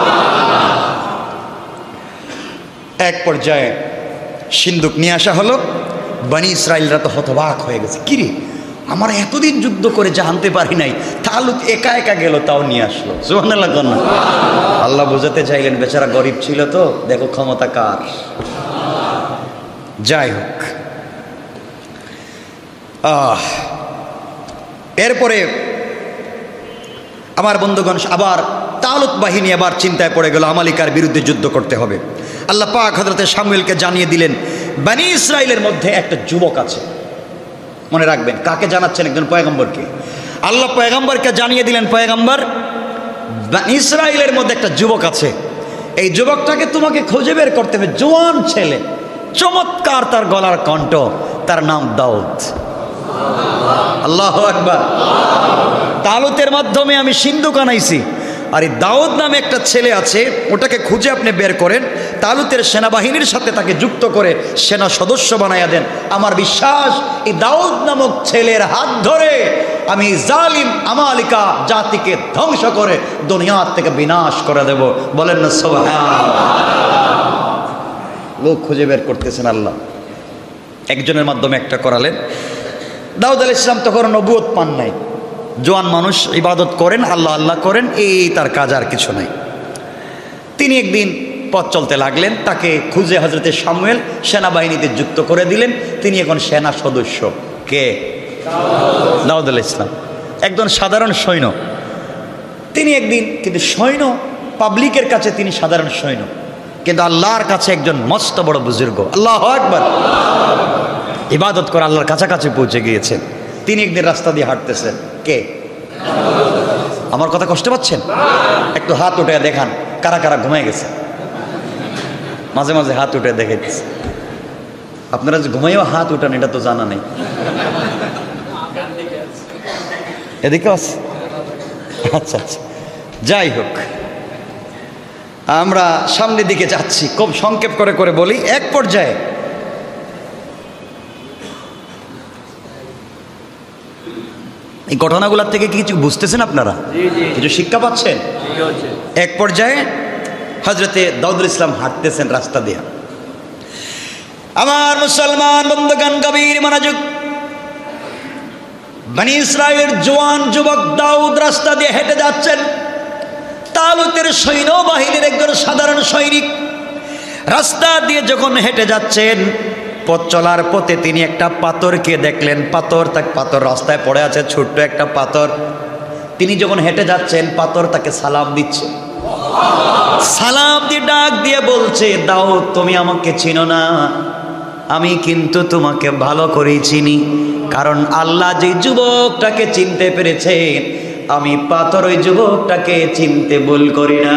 এক পর্যায়ে সিন্ধুক নিয়ে আসা হলো। বনি ইসরাইলরা তো হতবাক হয়ে গেছে, কিরে আমার এতদিন যুদ্ধ করে যা আনতে পারি নাই, তালুত একা একা গেল, তাও নিয়ে আসলো। সুবহানাল্লাহ। আল্লাহ বোঝাতে চাইলেন, বেচারা গরিব ছিল তো, দেখো ক্ষমতা কার। যাই হোক, আহ এরপরে আমার বন্ধুগণ আবার তালুত বাহিনী আবার চিন্তায় পড়ে গেল, আমালিকার বিরুদ্ধে যুদ্ধ করতে হবে। আল্লাহ পাক হযরতে শামুয়েলকে জানিয়ে দিলেন, বনি ইসরাইলের মধ্যে একটা যুবক আছে। মনে রাখবেন, কাকে জানাচ্ছেন? একজন পয়গম্বরকে। আল্লাহ পয়গম্বরকে জানিয়ে দিলেন, পয়গম্বর, বনি ইসরাইলের মধ্যে একটা যুবক আছে, এই যুবকটাকে তোমাকে খুঁজে বের করতে হবে। জোয়ান ছেলে, চমৎকার তার গলার কণ্ঠ, তার নাম দাউদ। আল্লাহু আকবার। তালুতের মাধ্যমে আমি সিন্ধুক আনাইছি, আর এই দাউদ নামে একটা ছেলে আছে, ওটাকে খুঁজে আপনি বের করেন, তালুতের সেনাবাহিনীর সাথে তাকে যুক্ত করে সেনা সদস্য বানাইয়া দেন। আমার বিশ্বাস এই দাউদ নামক ছেলের হাত ধরে আমি জালিম আমালিকা জাতিকে ধ্বংস করে দুনিয়ার থেকে বিনাশ করে দেব। বলেন না সুবহানাল্লাহ। লোক খুঁজে বের করতেছেন আল্লাহ, একজনের মাধ্যমে একটা করালেন। দাউদ আলাইহিস সালাম তখন নবুয়ত পান নাই, জোয়ান মানুষ, ইবাদত করেন, আল্লাহ আল্লাহ করেন, এই তার কাজ, আর কিছু নাই। তিনি একদিন পথ চলতে লাগলেন, তাকে খুঁজে হযরতে শামুয়েল সেনাবাহিনীতে যুক্ত করে দিলেন। তিনি এখন সেনা সদস্য। কে? দাউদ আলাইহিস সালাম, একজন সাধারণ সৈন্য। তিনি একদিন, কিন্তু সৈন্য পাবলিকের কাছে তিনি সাধারণ সৈন্য, কিন্তু আল্লাহর কাছে একজন মস্ত বড় বুজুর্গ। আল্লাহু আকবার। ইবাদত করে আল্লাহর কাছাকাছি পৌঁছে গিয়েছেন। তিনি একদিন রাস্তা দিয়ে হাঁটতেছেন। কে? আমার কথা কষ্ট পাচ্ছেন? একটু হাত উঠে দেখান কারা কারা ঘুমায় গেছে। মাঝে মাঝে হাত উঠে দেখাইতেছে। আপনারা যে ঘুমাইও হাত উঠান এটা তো জানা নেই। এদিকে আছে? আচ্ছা আচ্ছা, যাই হোক, আমরা সামনের দিকে যাচ্ছি। খুব সংক্ষেপ করে করে বলি। এক পর্যায়ে এই ঘটনাগুলোর থেকে কিছু বুঝতেছেন আপনারা? কিছু শিক্ষা পাচ্ছেন? এক পর্যায়ে হযরতে দাউদুল ইসলাম হাঁটতেছেন রাস্তা দিয়ে। আমার মুসলমান বন্ধুগণ, গভীর মনোযোগ। বনি ইসরাইলের জওয়ান যুবক দাউদ রাস্তা দিয়ে হেঁটে যাচ্ছেন। তালুতের সৈন্যবাহিনীর একজন সাধারণ সৈনিক রাস্তা দিয়ে যখন হেঁটে যাচ্ছেন, পথ চলার পথে তিনি একটা পাথরকে দেখলেন। পাথর তাক পাথর রাস্তায় পড়ে আছে, ছোট্ট একটা পাথর। তিনি যখন হেঁটে যাচ্ছেন, পাথর তাকে সালাম দিচ্ছে। সালাম দিয়ে ডাক দিয়ে বলছে, দাউদ তুমি আমাকে চিনো না? আমি কিন্তু তোমাকে ভালো করেই চিনি, কারণ আল্লাহ যে যুবকটাকে চিনতে পেরেছেন, আমি পাথর ওই যুবকটাকে চিনতে ভুল করি না।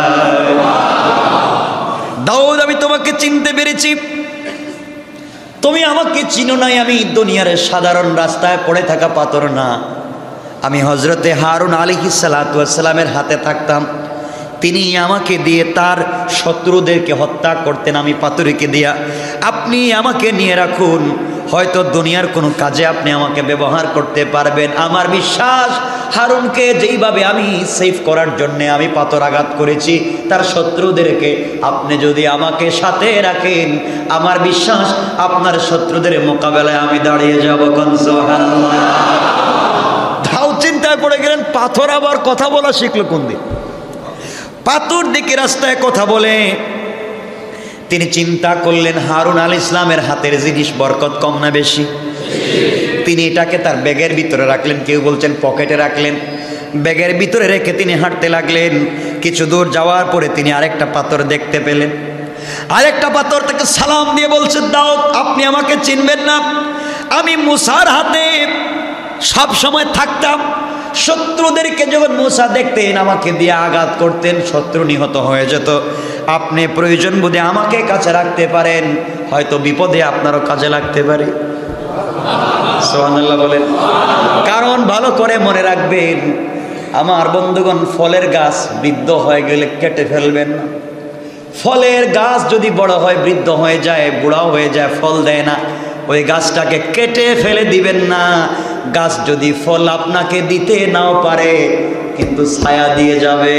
দাউদ আমি তোমাকে চিনতে পেরেছি, তুমি আমাকে চিনো নাই। আমি দুনিয়ার সাধারণ রাস্তায় পড়ে থাকা পাথর না, আমি হযরতে হারুন আলাইহিস সালাতু ওয়াস সালামের হাতে থাকতাম। তিনি আমাকে দিয়ে তার শত্রুদেরকে হত্যা করতেন, আমি পাথরকে দিয়া। আপনি আমাকে নিয়ে রাখুন, হয়তো দুনিয়ার কোনো কাজে আপনি আমাকে ব্যবহার করতে পারবেন। আমার বিশ্বাস হারুনকে যেইভাবে আমি সেভ করার জন্য আমি পাথর আঘাত করেছি তার শত্রুদেরকে, আপনি যদি আমাকে সাথে রাখেন, আমার বিশ্বাস আপনার শত্রুদের মোকাবেলায় আমি দাঁড়িয়ে যাব। সুবহানাল্লাহ। দাউদ চিন্তায় পড়ে গেলেন, পাথর আবার কথা বলা শিখলো কোন দিন? পাথর দিকে রাস্তায় কথা বলে। তিনি চিন্তা করলেন, হারুন আলাইহিস সালামের হাতের জিনিস বরকত কম না বেশি? তিনি এটাকে তার ব্যাগের ভিতরে রাখলেন, কেউ বলছেন পকেটে রাখলেন। ব্যাগের ভিতরে রেখে তিনি হাঁটতে লাগলেন। কিছু দূর যাওয়ার পরে তিনি আরেকটা পাথর দেখতে পেলেন। আরেকটা পাথর তাকে সালাম দিয়ে বলছে, দাউদ আপনি আমাকে চিনবেন না? আমি মুসার হাতে সব সময় থাকতাম। শত্রুদেরকে যখন মুসা দেখতেন আমাকে দিয়ে আঘাত করতেন, শত্রু নিহত হয়ে যেত। আপনি প্রয়োজন বোধে আমাকে কাছে রাখতে পারেন, হয়তো বিপদে আপনারও কাজে লাগতে পারে। সুবহানাল্লাহ বলেন। কারণ ভালো করে মনে রাখবেন আমার বন্ধুগণ, ফলের গাছ বৃদ্ধ হয়ে গেলে কেটে ফেলবেন না। ফলের গাছ যদি বড় হয়, বৃদ্ধ হয়ে যায়, বুড়াও হয়ে যায়, ফল দেয় না, ওই গাছটাকে কেটে ফেলে দিবেন না। গাছ যদি ফল আপনাকে দিতে নাও পারে, কিন্তু ছায়া দিয়ে যাবে।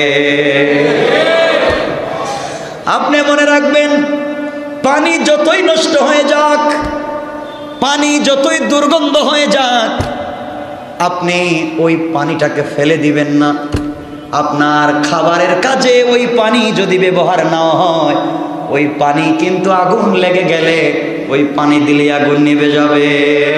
আপনি মনে রাখবেন, পানি যতই নষ্ট হয়ে যাক, পানি যতই দুর্গন্ধ হয়ে যাক, আপনি ওই পানিটাকে ফেলে দিবেন না। আপনার খাবারের কাজে ওই পানি যদি ব্যবহার না হয়, ওই পানি কিন্তু আগুন লেগে গেলে ওই পানি দিলে আগুন নিভে যাবে।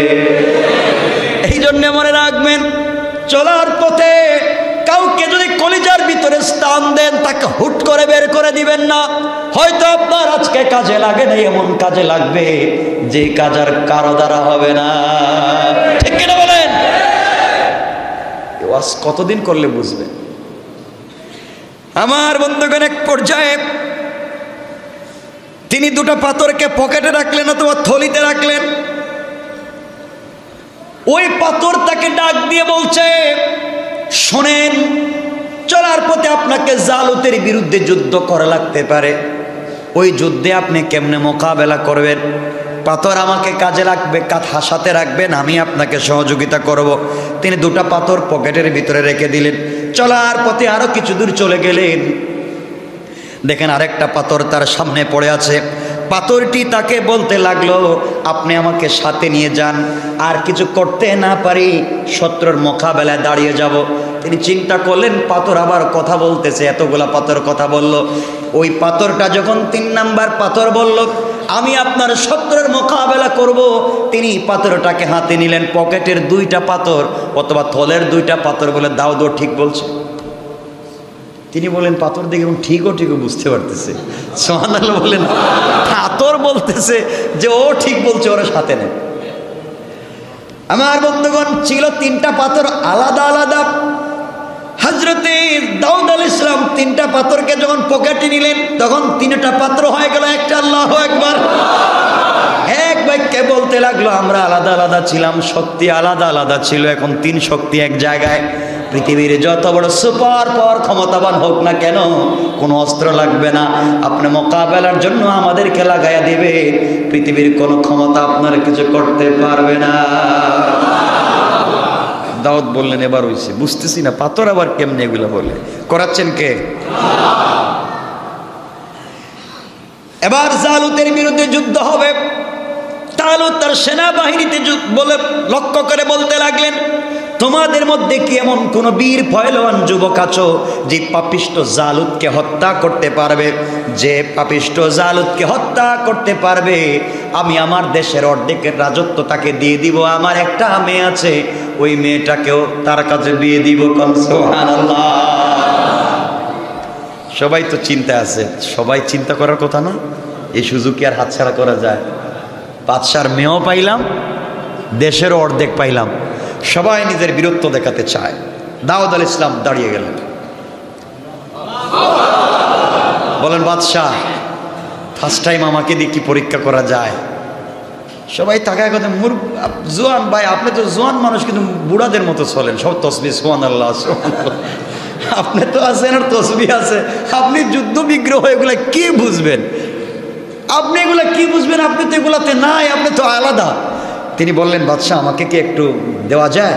এই জন্য মনে রাখবেন, চলার পথে কাউকে যদি কলিজার ভিতরে স্থান দেন, তাকে হুট করে বের করে দিবেন না। হয়তো আপনার আজকে কাজে লাগে না, এমন কাজে লাগবে যে কাজ আর কারো দ্বারা হবে না। ঠিক কিনা বলেন? ওয়াজ কতদিন করলে বুঝবেন? আমার বন্ধুগণ, এক পর্যায়ে তিনি দুটো পাথরকে পকেটে রাখলেন অথবা থলিতে রাখলেন। ওই পাথর তাকে ডাক দিয়ে বলছে, শোনেন, চলার পথে আপনাকে জালুতের বিরুদ্ধে যুদ্ধ করা লাগতে পারে। ওই যুদ্ধে আপনি কেমনে মোকাবেলা করবেন? পাথর আমাকে কাজে লাগবে, হাসাতে রাখবেন, আমি আপনাকে সহযোগিতা করব। তিনি দুটো পাথর পকেটের ভিতরে রেখে দিলেন। চলার পথে আরো কিছু দূর চলে গেলেন, দেখেন আরেকটা পাথর তার সামনে পড়ে আছে। পাথরটি তাকে বলতে লাগলো, আপনি আমাকে সাথে নিয়ে যান, আর কিছু করতে না পারি শত্রুর মোকাবেলায় দাঁড়িয়ে যাব। তিনি চিন্তা করলেন, পাথর আবার কথা বলতেছে, এতগুলা পাথর কথা বলল। ওই পাথরটা যখন তিন নাম্বার পাথর বলল, আমি আপনার শত্রুর মোকাবেলা করব, তিনি পাথরটাকে হাতে নিলেন। পকেটের দুইটা পাথর অথবা থলের দুইটা পাথর বলে, দাও দো ঠিক বলছে। তিনি বলেন, পাথর দেখে ঠিকও ঠিকও বুঝতে পারতেছে। সুবহানাল্লাহ বলেন, পাথর বলতেছে যে ও ঠিক বলছে, ওরা সাথে নেই। আমার বন্ধুগণ, ছিল তিনটা পাথর আলাদা আলাদা। হযরতে দাউদ আলাইহিস সালাম তিনটা পাথরকে যখন পকেটে নিলেন, তখন তিনটা পাত্র হয়ে গেল একটা। আল্লাহু আকবার। এক বাক্যে বলতে লাগলো, আমরা আলাদা আলাদা ছিলাম, শক্তি আলাদা আলাদা ছিল, এখন তিন শক্তি এক জায়গায়। পৃথিবীর যত বড় সুপার পাওয়ার ক্ষমতাবান হোক না কেন, কোনো অস্ত্র লাগবে না, আপনি মোকাবেলার জন্য আমাদেরকে লাগাইয়া দেবে, পৃথিবীর কোনো ক্ষমতা আপনার কিছু করতে পারবে না। দাউদ বললেন, এবার হইছে, বুঝতেছি না পাথর আবার কেমনে এগুলো বলে, করাচ্ছেন কে? এবার জালুতের বিরুদ্ধে যুদ্ধ হবে। তালুত তার সেনাবাহিনীতে বলে লক্ষ্য করে বলতে লাগলেন, তোমাদের মধ্যে কি এমন কোন বীর পহলওয়ান যুবক আছো যে পাপিষ্ট জালুতকে হত্যা করতে পারবে? যে পাপিষ্ট জালুতকে হত্যা করতে পারবে, আমি আমার দেশের অর্ধেকের রাজত্ব তাকে দিয়ে দিব। আমার একটা মেয়ে আছে, ওই মেয়েটাকেও তার কাছে বিয়ে দিব। সুবহানাল্লাহ। সবাই তো চিন্তা আছে, সবাই চিন্তা করার কথা না, এই সুযোগ কি আর হাতছাড়া করা যায়? বাদশার মেয়েও পাইলাম, দেশেরও অর্ধেক পাইলাম, সবাই নিজের বীরত্ব দেখাতে চায়। দাউদ আলাইহিস সালাম দাঁড়িয়ে গেলেন, বলেন, বাদশাহ ফার্স্ট টাইম আমাকে দিয়ে কি পরীক্ষা করা যায়? সবাই তাকায় কথা, মুর জোয়ান ভাই, আপনি তো জোয়ান মানুষ, কিন্তু বুড়াদের মতো চলেন, সব তসবিহ সুবহানাল্লাহ সুবহানাল্লাহ। আপনি তো আছেন আর তসবিহ আছে, আপনি যুদ্ধ বিগ্রহ এগুলা কি বুঝবেন? আপনি এগুলা কি বুঝবেন? আপনি তো এগুলাতে নাই, আপনি তো আলাদা। তিনি বললেন, বাদশাহ আমাকে কি একটু দেওয়া যায়?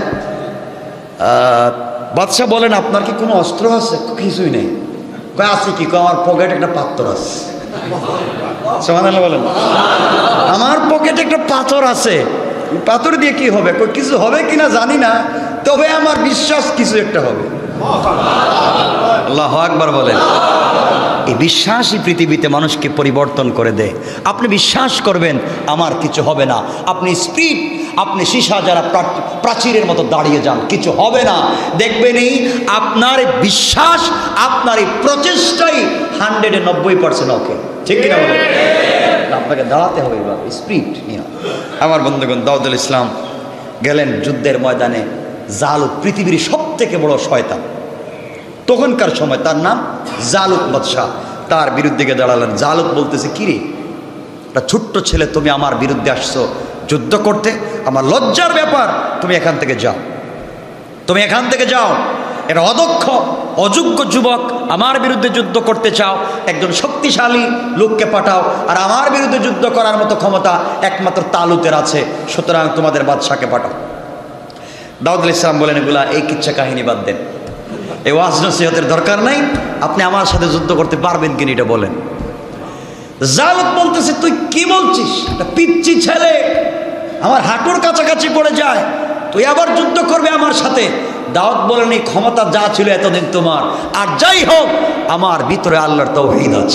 বাদশাহ বলেন, আপনার কি কোনো অস্ত্র আছে? কিছুই নেই। কয় আছে কি? আমার পকেটে একটা পাথর আছে। সুবহানাল্লাহ বলেন, আমার পকেটে একটা পাথর আছে, পাথর দিয়ে কি হবে? কিছু হবে কিনা জানি না, তবে আমার বিশ্বাস কিছু একটা হবে। আল্লাহু আকবার বলেন। এই বিশ্বাসই পৃথিবীতে মানুষকে পরিবর্তন করে দেয়। আপনি বিশ্বাস করবেন আমার কিছু হবে না, আপনি স্পিড, আপনি সীসা যারা প্রাচীরের মতো দাঁড়িয়ে যান, কিছু হবে না। দেখবেনই আপনার বিশ্বাস, আপনার এই প্রচেষ্টাই হান্ড্রেডে নব্বই পার্সেন্ট ওকে, ঠিক কিনা বলেন? আপনাকে দাঁড়াতে হবে, এবার স্পিড নিয়ে। আমার বন্ধুগণ, দাউদ আলাইহিস সালাম গেলেন যুদ্ধের ময়দানে। জালুত পৃথিবীর সব থেকে বড় শয়তান তখনকার সময়, তার নাম জালুত বাদশাহ, তার বিরুদ্ধে গিয়ে দাঁড়ালেন। জালুত বলতেছে, কিরে একটা ছোট্ট ছেলে, তুমি আমার বিরুদ্ধে আসছো যুদ্ধ করতে, আমার লজ্জার ব্যাপার, তুমি এখান থেকে যাও, তুমি এখান থেকে যাও। এটা অদক্ষ অযোগ্য যুবক, আমার বিরুদ্ধে যুদ্ধ করতে চাও, একজন শক্তিশালী লোককে পাঠাও, আর আমার বিরুদ্ধে যুদ্ধ করার মতো ক্ষমতা একমাত্র তালুতের আছে, সুতরাং তোমাদের বাদশাকে পাঠাও। দাউদ আলাইহিস সালাম বলেন, এগুলা এই কিচ্ছা কাহিনী বাদ দেন, এই ওয়াজ নসিহতের দরকার নাই, আপনি আমার সাথে যুদ্ধ করতে পারবেন কিনা এটা বলেন। জালুত বলতেছে, তুই কি বলছিস? একটা পিচ্চি ছেলে আমার হাঁটুর কাছাকাছি পড়ে যায়, তুই আবার যুদ্ধ করবে আমার সাথে? দাউদ বলেন, এই ক্ষমতা যা ছিল এতদিন তোমার, আর যাই হোক আমার ভিতরে আল্লাহর তাওহীদ আছে।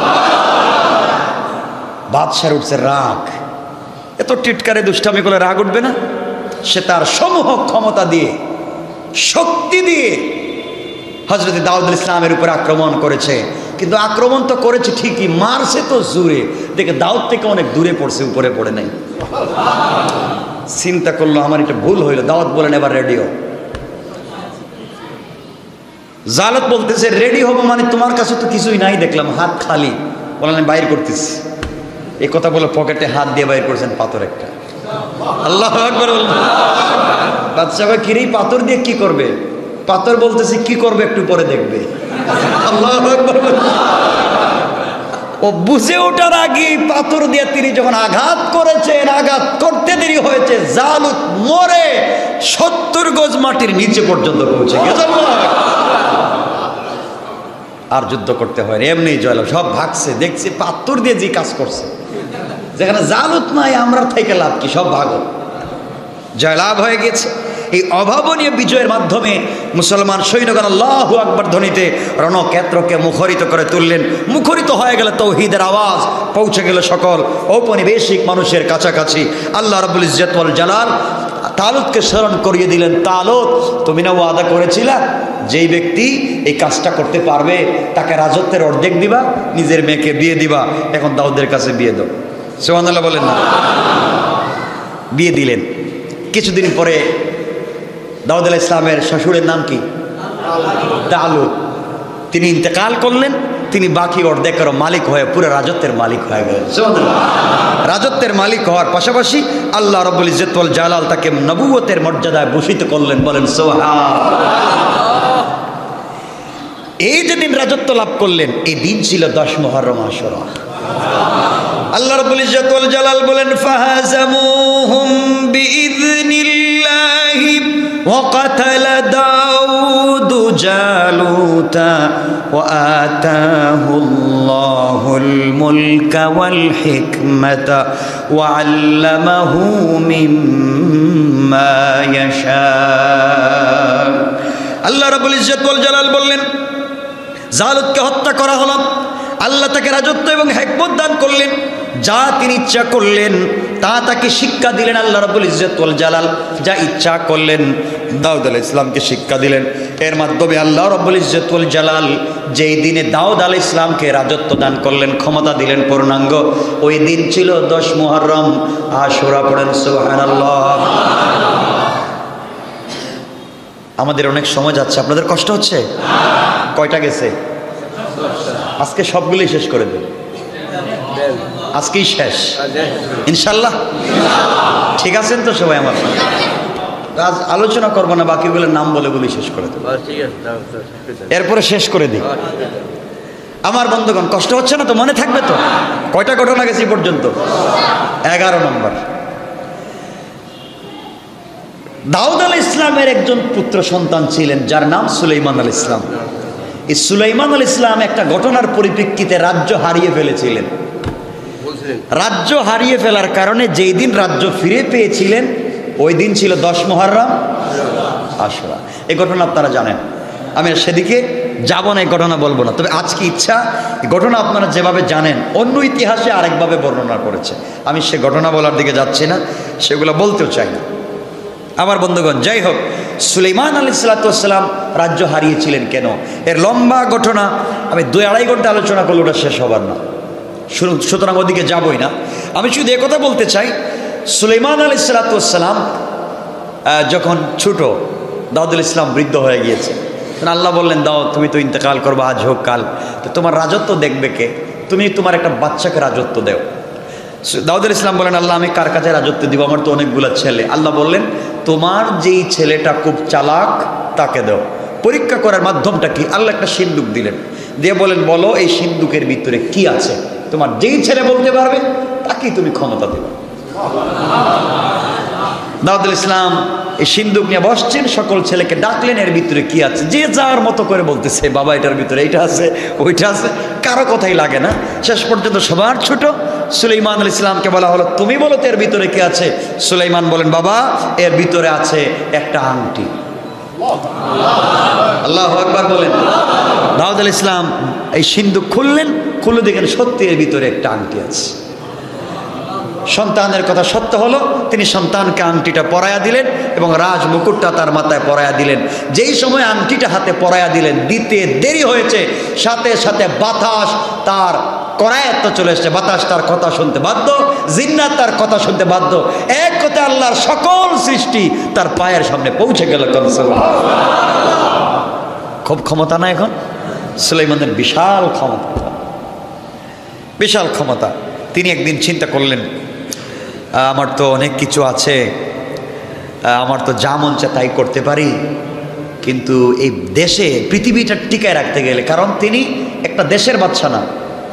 বাদশার উঠছে রাগ, এত টিটকারে দুষ্টামি করলে রাগ উঠবে না? সে তার সমূহ ক্ষমতা দিয়ে, শক্তি দিয়ে হযরত দাউদ আলাইহিস সালামের উপর আক্রমণ করেছে। কিন্তু আক্রমণ তো করেছে ঠিকই, মারছে তো জোরে, দেখে দাউদ থেকে অনেক দূরে পড়ছে, উপরে পড়ে নাই। চিন্তা করলো, আমার এটা ভুল হইল। দাউদ বলেন, এবার রেডিও। জালুত বলতেছে, রেডি হবো মানে তোমার কাছে তো কিছুই নাই দেখলাম, হাত খালি। বলেন, বাইর করতেছি। এই কথা বলে পকেটে হাত দিয়ে বাইর করছেন পাথর একটা। আল্লাহু আকবার। বাদশা ভাই কিরে পাথর দিয়ে কি করবে? পাথর বলতেছে কি করবে একটু পরে দেখবে। আল্লাহু আকবার। ও বুঝে ওঠার আগে পাথর দিয়ে তিনি যখন আঘাত করেছেন, আঘাত করতে দেরি হয়েছে, জালুত মরে সত্তর গজ মাটির নিচে পর্যন্ত পৌঁছে গেছে। আর যুদ্ধ করতে হয় এমনি জয়লাভ, সব ভাগছে, দেখছি পাথর দিয়ে যে কাজ করছে, যেখানে জালুত নাই আমরা থেকে লাভ কি, সব ভাগো, জয়লাভ হয়ে গেছে। এই অভাবনীয় বিজয়ের মাধ্যমে মুসলমান সৈন্যগণ আল্লাহু আকবার ধ্বনিতে রণক্ষেত্রকে মুখরিত করে তুললেন। মুখরিত হয়ে গেল তৌহিদের আওয়াজ, পৌঁছে গেল সকল ঔপনিবেশিক মানুষের কাছাকাছি। আল্লাহ রাব্বুল ইজ্জত ওয়াল জালাল তালুতকে স্মরণ করিয়ে দিলেন, তালুত তুমি না ওয়াদা করেছিলা যেই ব্যক্তি এই কাজটা করতে পারবে তাকে রাজত্বের অর্ধেক দিবা, নিজের মেয়েকে বিয়ে দিবা, এখন দাউদের কাছে বিয়ে দাও। সুবহানাল্লাহ বলেন না। বিয়ে দিলেন। কিছুদিন পরে দাউদ আলাইহিস সালামের শ্বশুরের নাম কি? তালুত। তিনি ইন্তেকাল করলেন। তিনি বাকি অর্ধেকের মালিক হয়ে পুরো রাজত্বের মালিক হয়ে গেলেন। সুবহানাল্লাহ। রাজত্বের মালিক হওয়ার পাশাপাশি আল্লাহ রাব্বুল ইজ্জত ওয়াল জালাল তাকে নবুয়তের মর্যাদায় ভূষিত করলেন। বলেন সুবহানাল্লাহ। এই যে দিন রাজত্ব লাভ করলেন, এই দিন ছিল দশ মুহররম আশুরা। আল্লাহ রাব্বুল ইজ্জত ওয়াল জালাল বলেন ফাহাজামুহুম বিইذনিল্লাহি ওয়া কাতালা দাউদ জালুতা ওয়া আতাহুল্লাহুল মুলকা ওয়াল হিকমাতা ওয়া আল্লামাহু মিম্মা ইয়াশা। আল্লাহ রাব্বুল ইজ্জত ওয়াল জালাল বললেন জালুতকে হত্যা করা হলো। আল্লাহ তাকে রাজত্ব এবং হিকমত দান করলেন। যা তিনি ইচ্ছা করলেন তা তাকে শিক্ষা দিলেন। আল্লাহ রাব্বুল ইজ্জত ওয়াল জালাল যা ইচ্ছা করলেন দাউদ আলাইহিস সালামকে শিক্ষা দিলেন। এর মাধ্যমে আল্লাহ রাব্বুল ইজ্জত ওয়াল জালাল যেই দিনে দাউদ আলাইহিস সালামকে রাজত্ব দান করলেন, ক্ষমতা দিলেন পূর্ণাঙ্গ, ওই দিন ছিল দশ মুহররম আশুরা। পড়েন সুবহানাল্লাহ। আমাদের অনেক সময় যাচ্ছে, আপনাদের কষ্ট হচ্ছে? কয়টা গেছে? আজকে সবগুলোই শেষ করে দেব। আজকেই শেষ ইনশাল্লাহ। ঠিক আছেন তো সবাই? আমার আজ আলোচনা করবো না, বাকিগুলোর নাম বলে বলে শেষ করে দেব, এরপরে শেষ করে দিই। আমার বন্ধুগণ কষ্ট হচ্ছে না তো? মনে থাকবে তো? কয়টা ঘটনা গেছে পর্যন্ত? এগারো নম্বর। দাউদ আলাইহিস ইসলামের একজন পুত্র সন্তান ছিলেন যার নাম সুলাইমান আলাইহিস ইসলাম। এই সুলাইমান আলাইহিস ইসলাম একটা ঘটনার পরিপ্রেক্ষিতে রাজ্য হারিয়ে ফেলেছিলেন। রাজ্য হারিয়ে ফেলার কারণে যেই দিন রাজ্য ফিরে পেয়েছিলেন ওই দিন ছিল দশ মুহররম আশুরা। এই ঘটনা আপনারা জানেন, আমি সেদিকে যাব না, এই ঘটনা বলবো না। তবে আজকে ইচ্ছা এই ঘটনা আপনারা যেভাবে জানেন অন্য ইতিহাসে আরেকভাবে বর্ণনা করেছে, আমি সে ঘটনা বলার দিকে যাচ্ছি না, সেগুলো বলতেও চাই না। আমার বন্ধুগণ, যাই হোক, সুলাইমান আলাইহিস সালাম রাজ্য হারিয়েছিলেন কেন, এর লম্বা ঘটনা আমি দুই আড়াই ঘন্টা আলোচনা করলে ওটা শেষ হবার না, সুতরাং ওদিকে যাবই না। আমি শুধু এ কথা বলতে চাই, সুলাইমান আলাইহিস সালাম যখন ছোট, দাউদ আলাইহিস সালাম বৃদ্ধ হয়ে গিয়েছে, আল্লাহ বললেন দাও তুমি তো ইন্তেকাল করবা আজ হোক কাল, তো তোমার রাজত্ব দেখবে কে? তুমি তোমার একটা বাচ্চাকে রাজত্ব দেও। দাউদ আলাইহিস সালাম বলেন আল্লাহ আমি কার কাছে রাজত্ব দিব? আমার তো অনেকগুলো ছেলে। আল্লাহ বললেন তোমার যেই ছেলেটা খুব চালাক তাকে দাও। পরীক্ষা করার মাধ্যমটা কি? আল্লাহ একটা সিন্দুক দিলেন, দিয়ে বলেন বলো এই সিন্দুকের ভিতরে কি আছে? তোমার যেই ছেলে বলতে পারবে তাকেই তুমি ক্ষমতা দেবে। দাউদ আলাইহিস সালাম এই সিন্দুক নিয়ে বসছেন, সকল ছেলেকে ডাকলেন, এর ভিতরে কি আছে? যে যার মতো করে বলতেছে, বাবা এটার ভিতরে এইটা আছে, ওইটা আছে, কারো কথাই লাগে না। শেষ পর্যন্ত সবার ছোট সুলাইমান আলাইহিস সালামকে বলা হলো তুমি বলো তো এর ভিতরে কি আছে? সুলাইমান বলেন বাবা এর ভিতরে আছে একটা আংটি। আল্লাহু আকবার বলেন। দাউদ আলাইহিস সালাম এই সিন্দুক খুললেন, খুলে দেখেন সত্যি এর ভিতরে একটা আংটি আছে। সন্তানের কথা সত্য হলো, তিনি সন্তানকে আংটিটা পরায়া দিলেন এবং রাজ মুকুটটা তার মাথায় পরায়া দিলেন। যেই সময় আংটিটা হাতে পরায়া দিলেন, দিতে দেরি হয়েছে, সাথে সাথে বাতাস তার করায়ত্ত চলে এসছে, বাতাস তার কথা শুনতে বাধ্য, জিন্নাত তার কথা শুনতে বাধ্য, এক কথা আল্লাহর সকল সৃষ্টি তার পায়ের সামনে পৌঁছে গেল। খুব ক্ষমতা না এখন সুলাইমানের? বিশাল ক্ষমতা, বিশাল ক্ষমতা। তিনি একদিন চিন্তা করলেন, আমার তো অনেক কিছু আছে, আমার তো যা মন চায় তাই করতে পারি, কিন্তু এই দেশে পৃথিবীটা টিকায় রাখতে গেলে, কারণ তিনি একটা দেশের বাদশা না,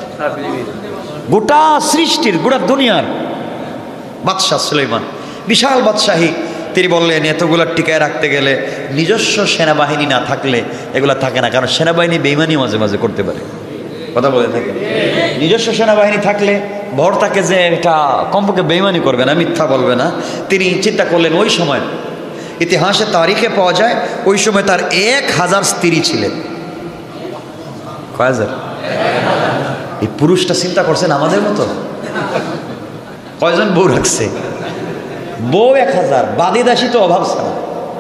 গোটা সৃষ্টির গোটা দুনিয়ার বাদশাহ সুলাইমান, বিশাল বাদশাহী। তিনি বললেন এতগুলো টিকায় রাখতে গেলে নিজস্ব সেনাবাহিনী না থাকলে এগুলো থাকে না, কারণ সেনাবাহিনী বেইমানি মাঝে মাঝে করতে পারে, কথা বলে থাকে। নিজস্ব সেনাবাহিনী থাকলে ভর থাকে যে এটা কমপক্ষে বেইমানি করবে না, মিথ্যা বলবে না। তিনি চিন্তা করলেন, ওই সময় ইতিহাসে তারিখে পাওয়া যায় ওই সময় তার এক হাজার স্ত্রী ছিলেন। কয় হাজার? এই পুরুষটা চিন্তা করছেন আমাদের মতো, কয়জন বউ রাখছে? বউ এক হাজার, বাদী দাসী তো অভাব ছাড়া।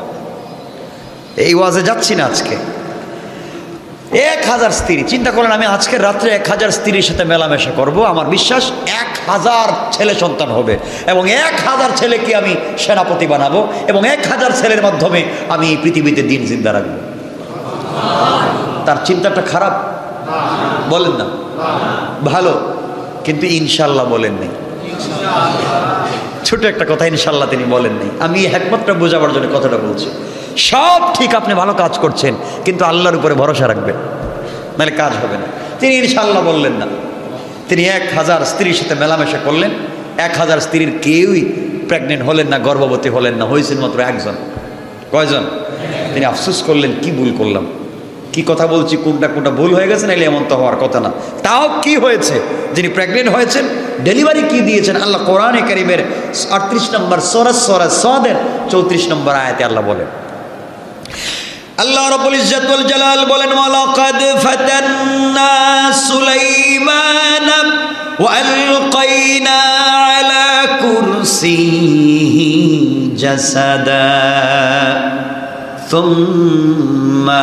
এই ওয়াজে যাচ্ছি না আজকে। এক হাজার স্ত্রী, চিন্তা করলেন আমি আজকের রাত্রে এক হাজার স্ত্রীর সাথে মেলামেশা করব, আমার বিশ্বাস এক হাজার ছেলে সন্তান হবে, এবং এক হাজার ছেলেকে আমি সেনাপতি বানাবো, এবং এক হাজার ছেলের মাধ্যমে আমি এই পৃথিবীতে দিন জিন্দা রাখবো। তার চিন্তাটা খারাপ বলেন না? ভালো, কিন্তু ইনশাল্লাহ বলেন নাই। ছোট একটা কথা ইনশাল্লাহ তিনি বলেন নাই। আমি এই হিকমতটা বোঝাবার জন্য কথাটা বলছি। সব ঠিক, আপনি ভালো কাজ করছেন, কিন্তু আল্লাহর উপরে ভরসা রাখবেন, নাহলে কাজ হবে না। তিনি ইনশাল্লাহ বললেন না। তিনি এক হাজার স্ত্রীর সাথে মেলামেশা করলেন, এক হাজার স্ত্রীর কেউই প্রেগনেন্ট হলেন না, গর্ভবতী হলেন না, হয়েছেন মাত্র একজন। কয়জন? তিনি আফসোস করলেন, কি ভুল করলাম, কি কথা বলছি, কোনটা কোনটা ভুল হয়ে গেছে, নাহলে এমন তো হওয়ার কথা না। তাও কি হয়েছে, যিনি প্রেগনেন্ট হয়েছেন, ডেলিভারি কি দিয়েছেন, আল্লাহ কোরআনে কারীমের আটত্রিশ নম্বর সূরা সূরা সাদের চৌত্রিশ নম্বর আয়াতে আল্লাহ বলেন, আল্লাহ রাব্বুল ইজ্জত ওয়াল জালাল বলেন, ওয়ালাকাদ ফাতান্না সুলাইমান ওয়া আলকাইনা আলা কুরসিহি জাসাদা সুম্মা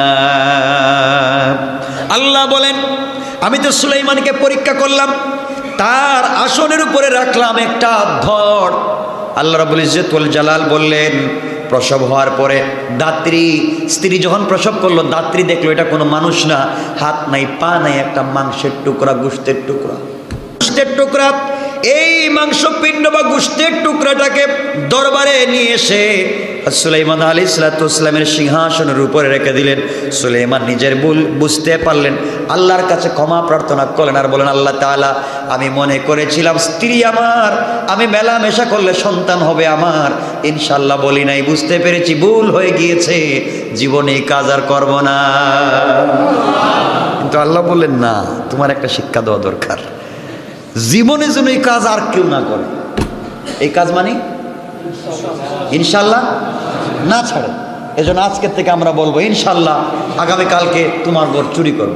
আনাব। আল্লাহ বলেন, আমি তো সুলাইমানকে পরীক্ষা করলাম, তার আসনের উপরে রাখলাম একটা ধর। আল্লাহ রাব্বুল ইজ্জত ওয়াল জালাল বললেন, প্রসব হওয়ার পরে দাত্রী, স্ত্রী যখন প্রসব করলো, দাত্রী দেখলো এটা কোনো মানুষ না, হাত নাই পা নাই, একটা মাংসের টুকরা, গোশতের টুকরা, গোশতের টুকরা। এই মাংসপিণ্ড বা গোশতের টুকরাটাকে দরবারে নিয়ে এসে সুলাইমান আলাইহিস সালাতু ওয়াস সালামের সিংহাসনের উপরে রেখে দিলেন। সুলাইমান নিজের ভুল বুঝতে পারলেন, আল্লাহর কাছে ক্ষমা প্রার্থনা করলেন, আর বলেন, আল্লাহ তাআলা, আমি মনে করেছিলাম স্ত্রী আমার, আমি মেলামেশা করলে সন্তান হবে আমার, ইনশাল্লাহ বলি নাই, বুঝতে পেরেছি ভুল হয়ে গিয়েছে, জীবনে এই কাজ আর করব না। কিন্তু আল্লাহ বললেন, না, তোমার একটা শিক্ষা দেওয়া দরকার, জীবনে যেন এই কাজ আর কেউ না করে। এই কাজ মানে ইনশাল্লাহ না ছাড়ে। এজন্য আজকের থেকে আমরা বলবো, ইনশাল্লাহ আগামীকালকে তোমার ঘর চুরি করব,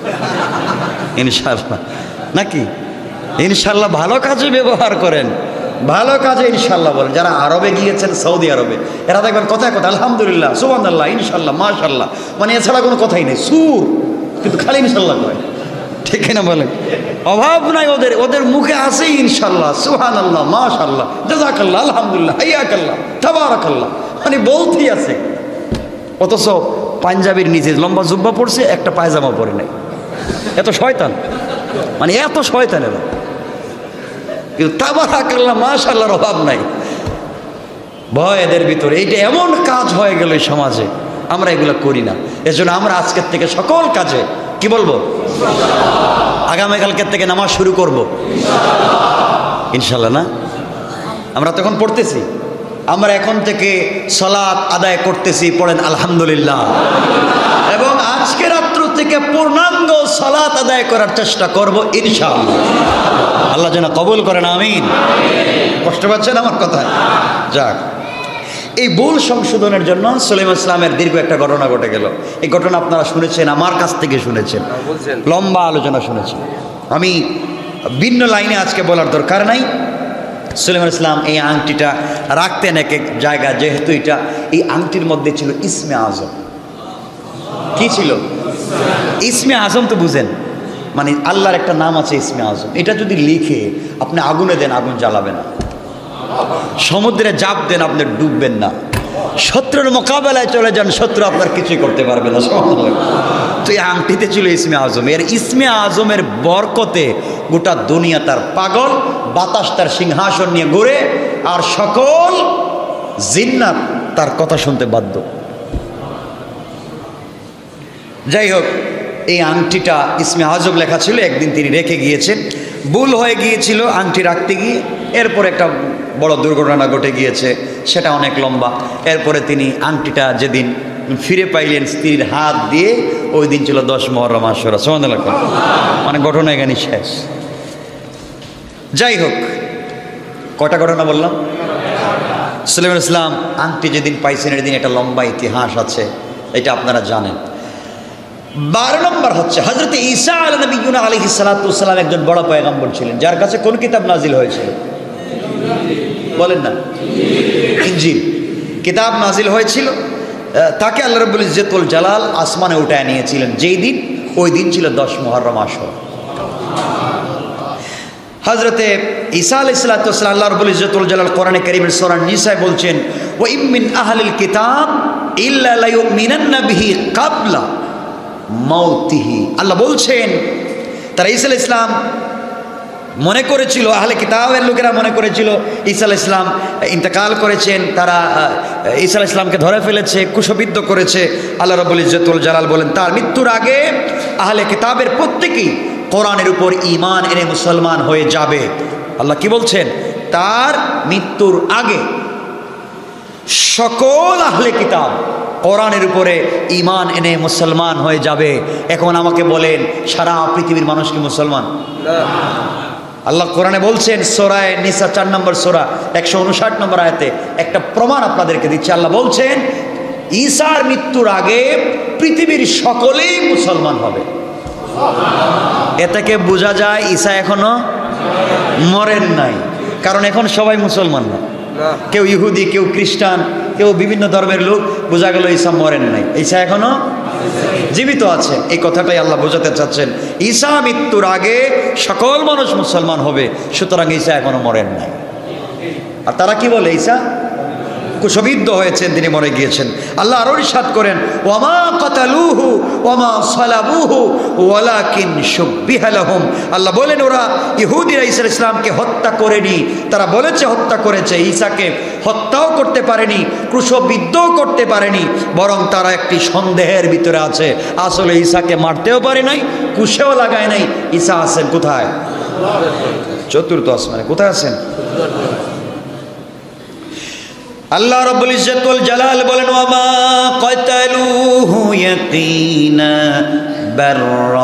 ইনশাল্লাহ, নাকি? ইনশাল্লাহ ভালো কাজে ব্যবহার করেন, ভালো কাজে ইনশাল্লাহ বলেন। যারা আরবে গিয়েছেন, সৌদি আরবে, এরা দেখবেন কথায় কথা আলহামদুলিল্লাহ, সুবহানাল্লাহ, ইনশাল্লাহ, মাশাল্লাহ, মানে এছাড়া কোনো কথাই নেই, সুর, কিন্তু খালি ইনশাল্লাহ কয়, ঠিক না বলেন? অভাব নাই ওদের, ওদের মুখে আছে ইনশাল্লাহ, সুবহানাল্লাহ, মাশাল্লাহ, জাযাকাল্লাহ, আলহামদুলিল্লাহ, হাইয়াকাল্লাহ, তাবারাকাল্লাহ, মানে বলতেই আছে। অথচ পাঞ্জাবির নিচে লম্বা জুব্বা পড়ছে, একটা পায়জামা পরে নাই। এত শয়তান, মানে এত শয়তান এরা, কিন্তু তাবারাকাল্লাহ, মাশাল্লাহর অভাব নাই। ভয় এদের ভিতরে। এইটা এমন কাজ হয়ে গেল এই সমাজে, আমরা এগুলো করি না। এজন্য আমরা আজকের থেকে সকল কাজে কি বলবো, আগামীকালকের থেকে নামাজ শুরু করব ইনশাল্লাহ। না, আমরা তখন পড়তেছি, আমরা এখন থেকে সালাত আদায় করতেছি, পড়েন আলহামদুলিল্লাহ। এবং আজকে রাত্র থেকে পূর্ণাঙ্গ সালাত আদায় করার চেষ্টা করব ইনশাআল্লাহ। আল্লাহ যেন কবুল করেন, আমিন। কষ্ট পাচ্ছেন আমার কথায়? যাক, এই ভুল সংশোধনের জন্য সুলাইমান ইসলামের দীর্ঘ একটা ঘটনা ঘটে গেল। এই ঘটনা আপনারা শুনেছেন, আমার কাছ থেকে শুনেছেন, লম্বা আলোচনা শুনেছেন। আমি ভিন্ন লাইনে আজকে বলার দরকার নাই। সুলাইমান ইসলাম এই আংটিটা রাখতেন এক এক জায়গায়, যেহেতু এটা এই আংটির মধ্যে ছিল ইসমে আজম। কি ছিল? ইসমে আজম তো বুঝেন, মানে আল্লাহর একটা নাম আছে ইসমে আজম। এটা যদি লিখে আপনি আগুনে দেন, আগুন জ্বালাবে না। সমুদ্রে জাপ দেন, আপনি ডুববেন না। শত্রুর মোকাবেলায় চলে যান, শত্রু আপনার কিছুই করতে পারবে না। তো এই আংটিতে ছিল ইসমে আজম। এর ইসমে আজমের বরকতে গোটা দুনিয়া তার পাগল, বাতাস তার সিংহাসন নিয়ে ঘুরে, আর সকল জিন্নাত তার কথা শুনতে বাধ্য। যাই হোক, এই আংটিটা ইসমে আজম লেখা ছিল, একদিন তিনি রেখে গিয়েছেন, ভুল হয়ে গিয়েছিল আংটি রাখতে গিয়ে। এরপর একটা বড় দুর্ঘটনা ঘটে গিয়েছে, সেটা অনেক লম্বা। এরপরে তিনি আংটিটা যেদিন ফিরে পাইলেন স্ত্রীর হাত দিয়ে, ওই দিন ছিল দশ মুহররম আশুরা। সুবহানাল্লাহ। মানে ঘটনা এখানে শেষ। যাই হোক, কটা ঘটনা বললাম? সুলাইমান ইসলাম আংটি যেদিন পাইছেন এদিন একটা লম্বা ইতিহাস আছে, এটা আপনারা জানেন। বারো নম্বর হচ্ছে হযরত ঈসা আলাইহিস সালাতু ওয়াস সালাম একজন বড় পয়গম্বর ছিলেন, যার কাছে কোন কিতাব নাজিল হয়েছিল? বলেন না। ইনজিল কিতাব নাজিল হয়েছিল। তাকে আল্লাহ রাব্বুল ইজ্জতুল জালাল আসমানে উঠায় নিয়েছিলেন যেই দিন, ওই দিন ছিল দশ মুহররম আশুরা। হযরতে ঈসা আলাইহিস সালাতু ওয়াস সালাম আল্লাহ রাব্বুল ইজ্জতুল জালাল কোরআনে কারীমের সূরা নিসায় বলছেন, ওয়া ইম মিন আহলিল কিতাব ইল্লা লায়ুমিনান্না বিহি ক্বাবলা মাউতিহি। আল্লাহ বলছেন, তারা ঈসা আলাইহিস সালাম মনে করেছিল, আহলে কিতাবের লোকেরা মনে করেছিল ঈসা আলাইহিস সালাম ইন্তেকাল করেছেন, তারা ঈসা আলাইহিস সালামকে ধরে ফেলেছে, কুশবিদ্ধ করেছে। আল্লাহ রাব্বুল ইজ্জতুল জালাল বলেন, তার মৃত্যুর আগে আহলে কিতাবের প্রত্যেকেই কোরআনের উপর ঈমান এনে মুসলমান হয়ে যাবে। আল্লাহ কি বলছেন? তার মৃত্যুর আগে সকল আহলে কিতাব কোরআনের উপরে ঈমান এনে মুসলমান হয়ে যাবে। এখন আমাকে বলেন, সারা পৃথিবীর মানুষ কি মুসলমান? আল্লাহ কোরআনে বলছেন, সূরা নিসা চার নম্বর সূরা একশো উনষাট নম্বর আয়াতে একটা প্রমাণ আপনাদেরকে দিচ্ছে। আল্লাহ বলছেন, ঈসার মৃত্যুর আগে পৃথিবীর সকলেই মুসলমান হবে। এ থেকে বোঝা যায় ঈসা এখনো মরেন নাই, কারণ এখন সবাই মুসলমান না। কেউ ইহুদি, কেউ খ্রিস্টান, কেউ বিভিন্ন ধর্মের লোক, বোঝা গেল ঈসা মরেন নাই, ঈসা এখনো জীবিত আছেন। এই কথাটাই আল্লাহ বোঝাতে চাচ্ছেন, ঈসা মৃত্যুর আগে সকল মানুষ মুসলমান হবে, সুতরাং ঈসা এখনো মরেন নাই। আর তারা কি বলে? ঈসা কুশবিদ্ধ হয়েছেন, তিনি মরে গিয়েছেন। আল্লাহ আরো ইরশাদ করেন, ওয়ামা কাতালুহু ওয়ামা সালাবুহু ওয়ালাকিন শুব্বিহা লাহুম। আল্লাহ বলেন, ওরা ইহুদিরা ঈসা আলাইহিস সালামকে হত্যা করেনি, তারা বলেছে হত্যা করেছে, ঈসাকে হত্যাও করতে পারেনি, ক্রুশবিদ্ধও করতে পারেনি, বরং তারা একটি সন্দেহের ভিতরে আছে। আসলে ঈসাকে মারতেও পারে নাই, কুশেও লাগায় নাই। ঈসা আছেন কোথায়? চতুর্থ আসমানে। কোথায় আছেন? আল্লাহ রাব্বুল ইজ্জতুল জালাল বলেন, ওয়ামা কাতালুহু ইয়াকিনা বার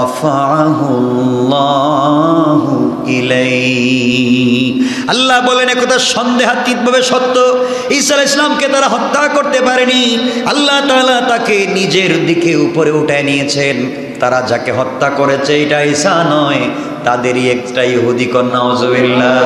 রাফাআহুল্লাহু ইলাইহি। আল্লাহ বলেন, একথা সন্দেহাতীতভাবে সত্য, ঈসা আলাইহিস সালামকে তারা হত্যা করতে পারেনি, আল্লাহ তাআলা তাকে নিজের দিকে উপরে উঠায় নিয়েছেন। তারা যাকে হত্যা করেছে এটা ঈসা নয়, তাদেরই একটা ইহুদি কন্যা। নাউযুবিল্লাহ।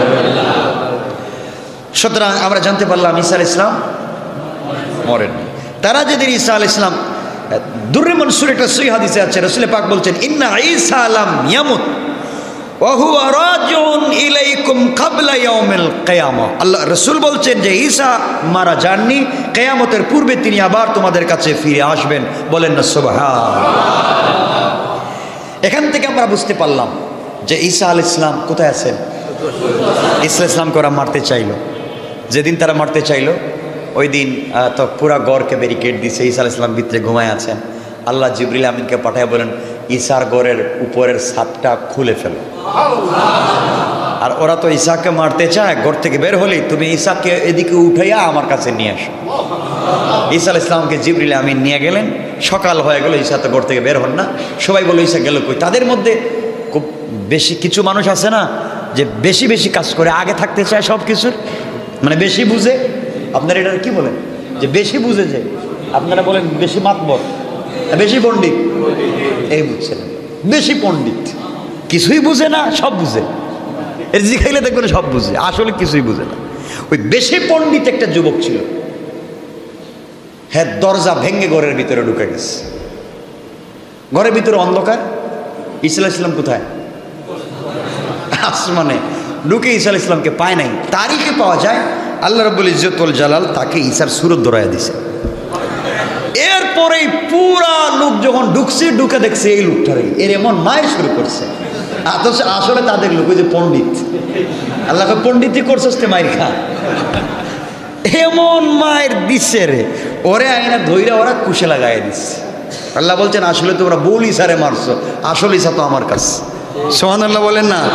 সুতরাং আমরা জানতে পারলাম ঈসা আলাইহিস সালাম মরেন। তারা যেদিন ঈসা আলাইহিস সালাম, দুররে মনসুর একটা সহিহ হাদিসে আছে, রাসূল পাক বলছেন, ইন্না ঈসা লাম ইয়ামুত ওয়া হুয়া রাজিউন ইলাইকুম ক্বাবলা ইয়াউমিল কিয়ামা। আল্লাহ রাসূল বলছেন যে ঈসা মারা যাননি, কিয়ামতের পূর্বে তিনি আবার তোমাদের কাছে ফিরে আসবেন। বলেন না সুবহানাল্লাহ। এখান থেকে আমরা বুঝতে পারলাম যে ঈসা আলাইহিস সালাম কোথায় আছেন। ঈসা আলাইহিস সালামকে ওরা মারতে চাইলো, যেদিন তারা মারতে চাইলো ওই দিন তো পুরা গড়কে ব্যারিকেড দিছে, ঈসা আলাইহিস সালাম ভিতরে ঘুমায় আছেন। আল্লাহ জিবরিল আমিনকে পাঠায় বলেন, ঈসার গড়ের উপরের ছাদটা খুলে ফেলো। আর ওরা তো ঈসাকে মারতে চায়, ঘর থেকে বের হলেই তুমি ঈসাকে এদিকে উঠাইয়া আমার কাছে নিয়ে আসো। ঈসা আলাইহিস সালামকে জিবরিল আমিন নিয়ে গেলেন। সকাল হয়ে গেল, ঈসা তো ঘর থেকে বের হন না। সবাই বলল, ঈসা গেল কই? তাদের মধ্যে খুব বেশি কিছু মানুষ আছে না, যে বেশি বেশি কাজ করে, আগে থাকতে চায় সব কিছুর, মানে বেশি বুঝে। আপনারা এটা কি বলেন? যে বেশি বুঝে, যে আপনারা বলেন বেশি মাতবর, বেশি পণ্ডিত। এই বুঝছেন, বেশি পণ্ডিত, কিছুই বুঝে না, সব বুঝে। এর জিখাইলে দেখবেন সব বুঝে, আসলে কিছুই বুঝে না। ওই বেশি পণ্ডিত একটা যুবক ছিল, হ্যাঁ, দরজা ভেঙে ঘরের ভিতরে ঢুকে গেছে। ঘরের ভিতরে অন্ধকার, ঈসা আলাইহিস সালাম কোথায়? আসমানে। ঢুকে ঈসা আলাইহিস সালামকে পায় নাই। তারিখে পাওয়া যায় আল্লাহ রাব্বুল ইজ্জতুল জালাল তাকে ঈসার সুরত ধরাইয়া দিছে। এর এরপরেই পুরা লোক যখন ঢুকছে ঢুকে দেখছে এই লোকটারই এর এমন মায়ের শুরু করছে। অথচ আসলে তাদের লোক ওই যে পণ্ডিত, আল্লাহ পণ্ডিতই করছিস তে মায়ের খা, এমন মায়ের দিচ্ছে রে, ওরে আইনা ধৈরা ওরা কুশে লাগাই দিচ্ছে। আল্লাহ বলছেন আসলে তোমরা বল ইসারে মারছো, আসল ইসা তো আমার কাছে। সুবহানাল্লাহ বলেন না।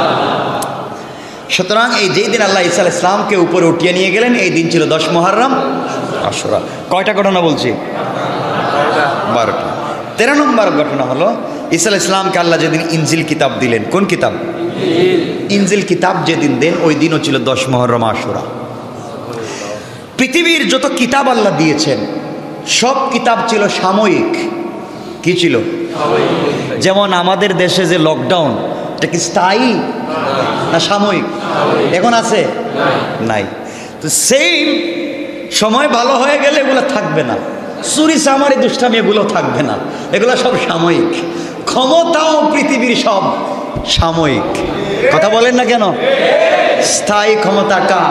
সুতরাং এই যেই দিন আল্লাহ ঈসা আলাইহিস সালামকে উপরে উঠিয়ে নিয়ে গেলেন এই দিন ছিল দশ মুহররম আশুরা। কয়টা ঘটনা বলছি? বারোটা। তেরো নম্বর ঘটনা হলো ঈসা আলাইহিস সালামকে আল্লাহ যেদিন ইনজিল কিতাব দিলেন। কোন কিতাব? ইনজিল কিতাব যেদিন দেন ওই দিনও ছিল দশ মুহররম আশুরা। পৃথিবীর যত কিতাব আল্লাহ দিয়েছেন সব কিতাব ছিল সাময়িক। কি ছিল? যেমন আমাদের দেশে যে লকডাউন, এটা কি স্থায়ী না সাময়িক? এখন আছে নাই। তো সেম সময় ভালো হয়ে গেলে এগুলো থাকবে না, চুরি চামারি দুষ্টামি এগুলো থাকবে না, এগুলো সব সাময়িক। ক্ষমতাও পৃথিবীর সব সাময়িক। কথা বলেন না কেন? স্থায়ী ক্ষমতা কার?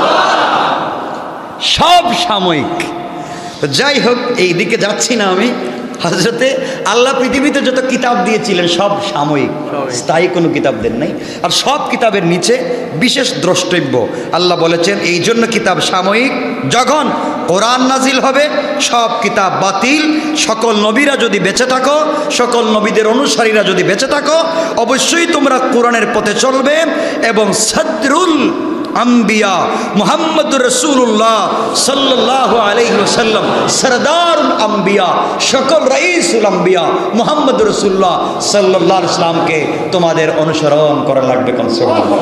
সব সাময়িক। যাই হোক, এই দিকে যাচ্ছি না আমি। হযরতে আল্লাহ পৃথিবীতে যত কিতাব দিয়েছিলেন সব সাময়িক, স্থায়ী কোনো কিতাব দেন নাই। আর সব কিতাবের নিচে বিশেষ দ্রষ্টব্য আল্লাহ বলেছেন এই জন্য কিতাব সাময়িক, যখন কোরআন নাজিল হবে সব কিতাব বাতিল। সকল নবীরা যদি বেঁচে থাকো, সকল নবীদের অনুসারীরা যদি বেঁচে থাকো, অবশ্যই তোমরা কোরআনের পথে চলবে। এবং সাদরুল আম্বিয়া মুহাম্মদুর রাসূলুল্লাহ সাল্লাল্লাহু আলাইহি ওয়াসাল্লাম, সরদারুল আম্বিয়া, সকল রাইসুল আম্বিয়া মুহাম্মদুর রাসূলুল্লাহ সাল্লাল্লাহু আলাইহি ওয়াসাল্লামকে তোমাদের অনুসরণ করা লাগবে। কোন সুবহানাল্লাহ।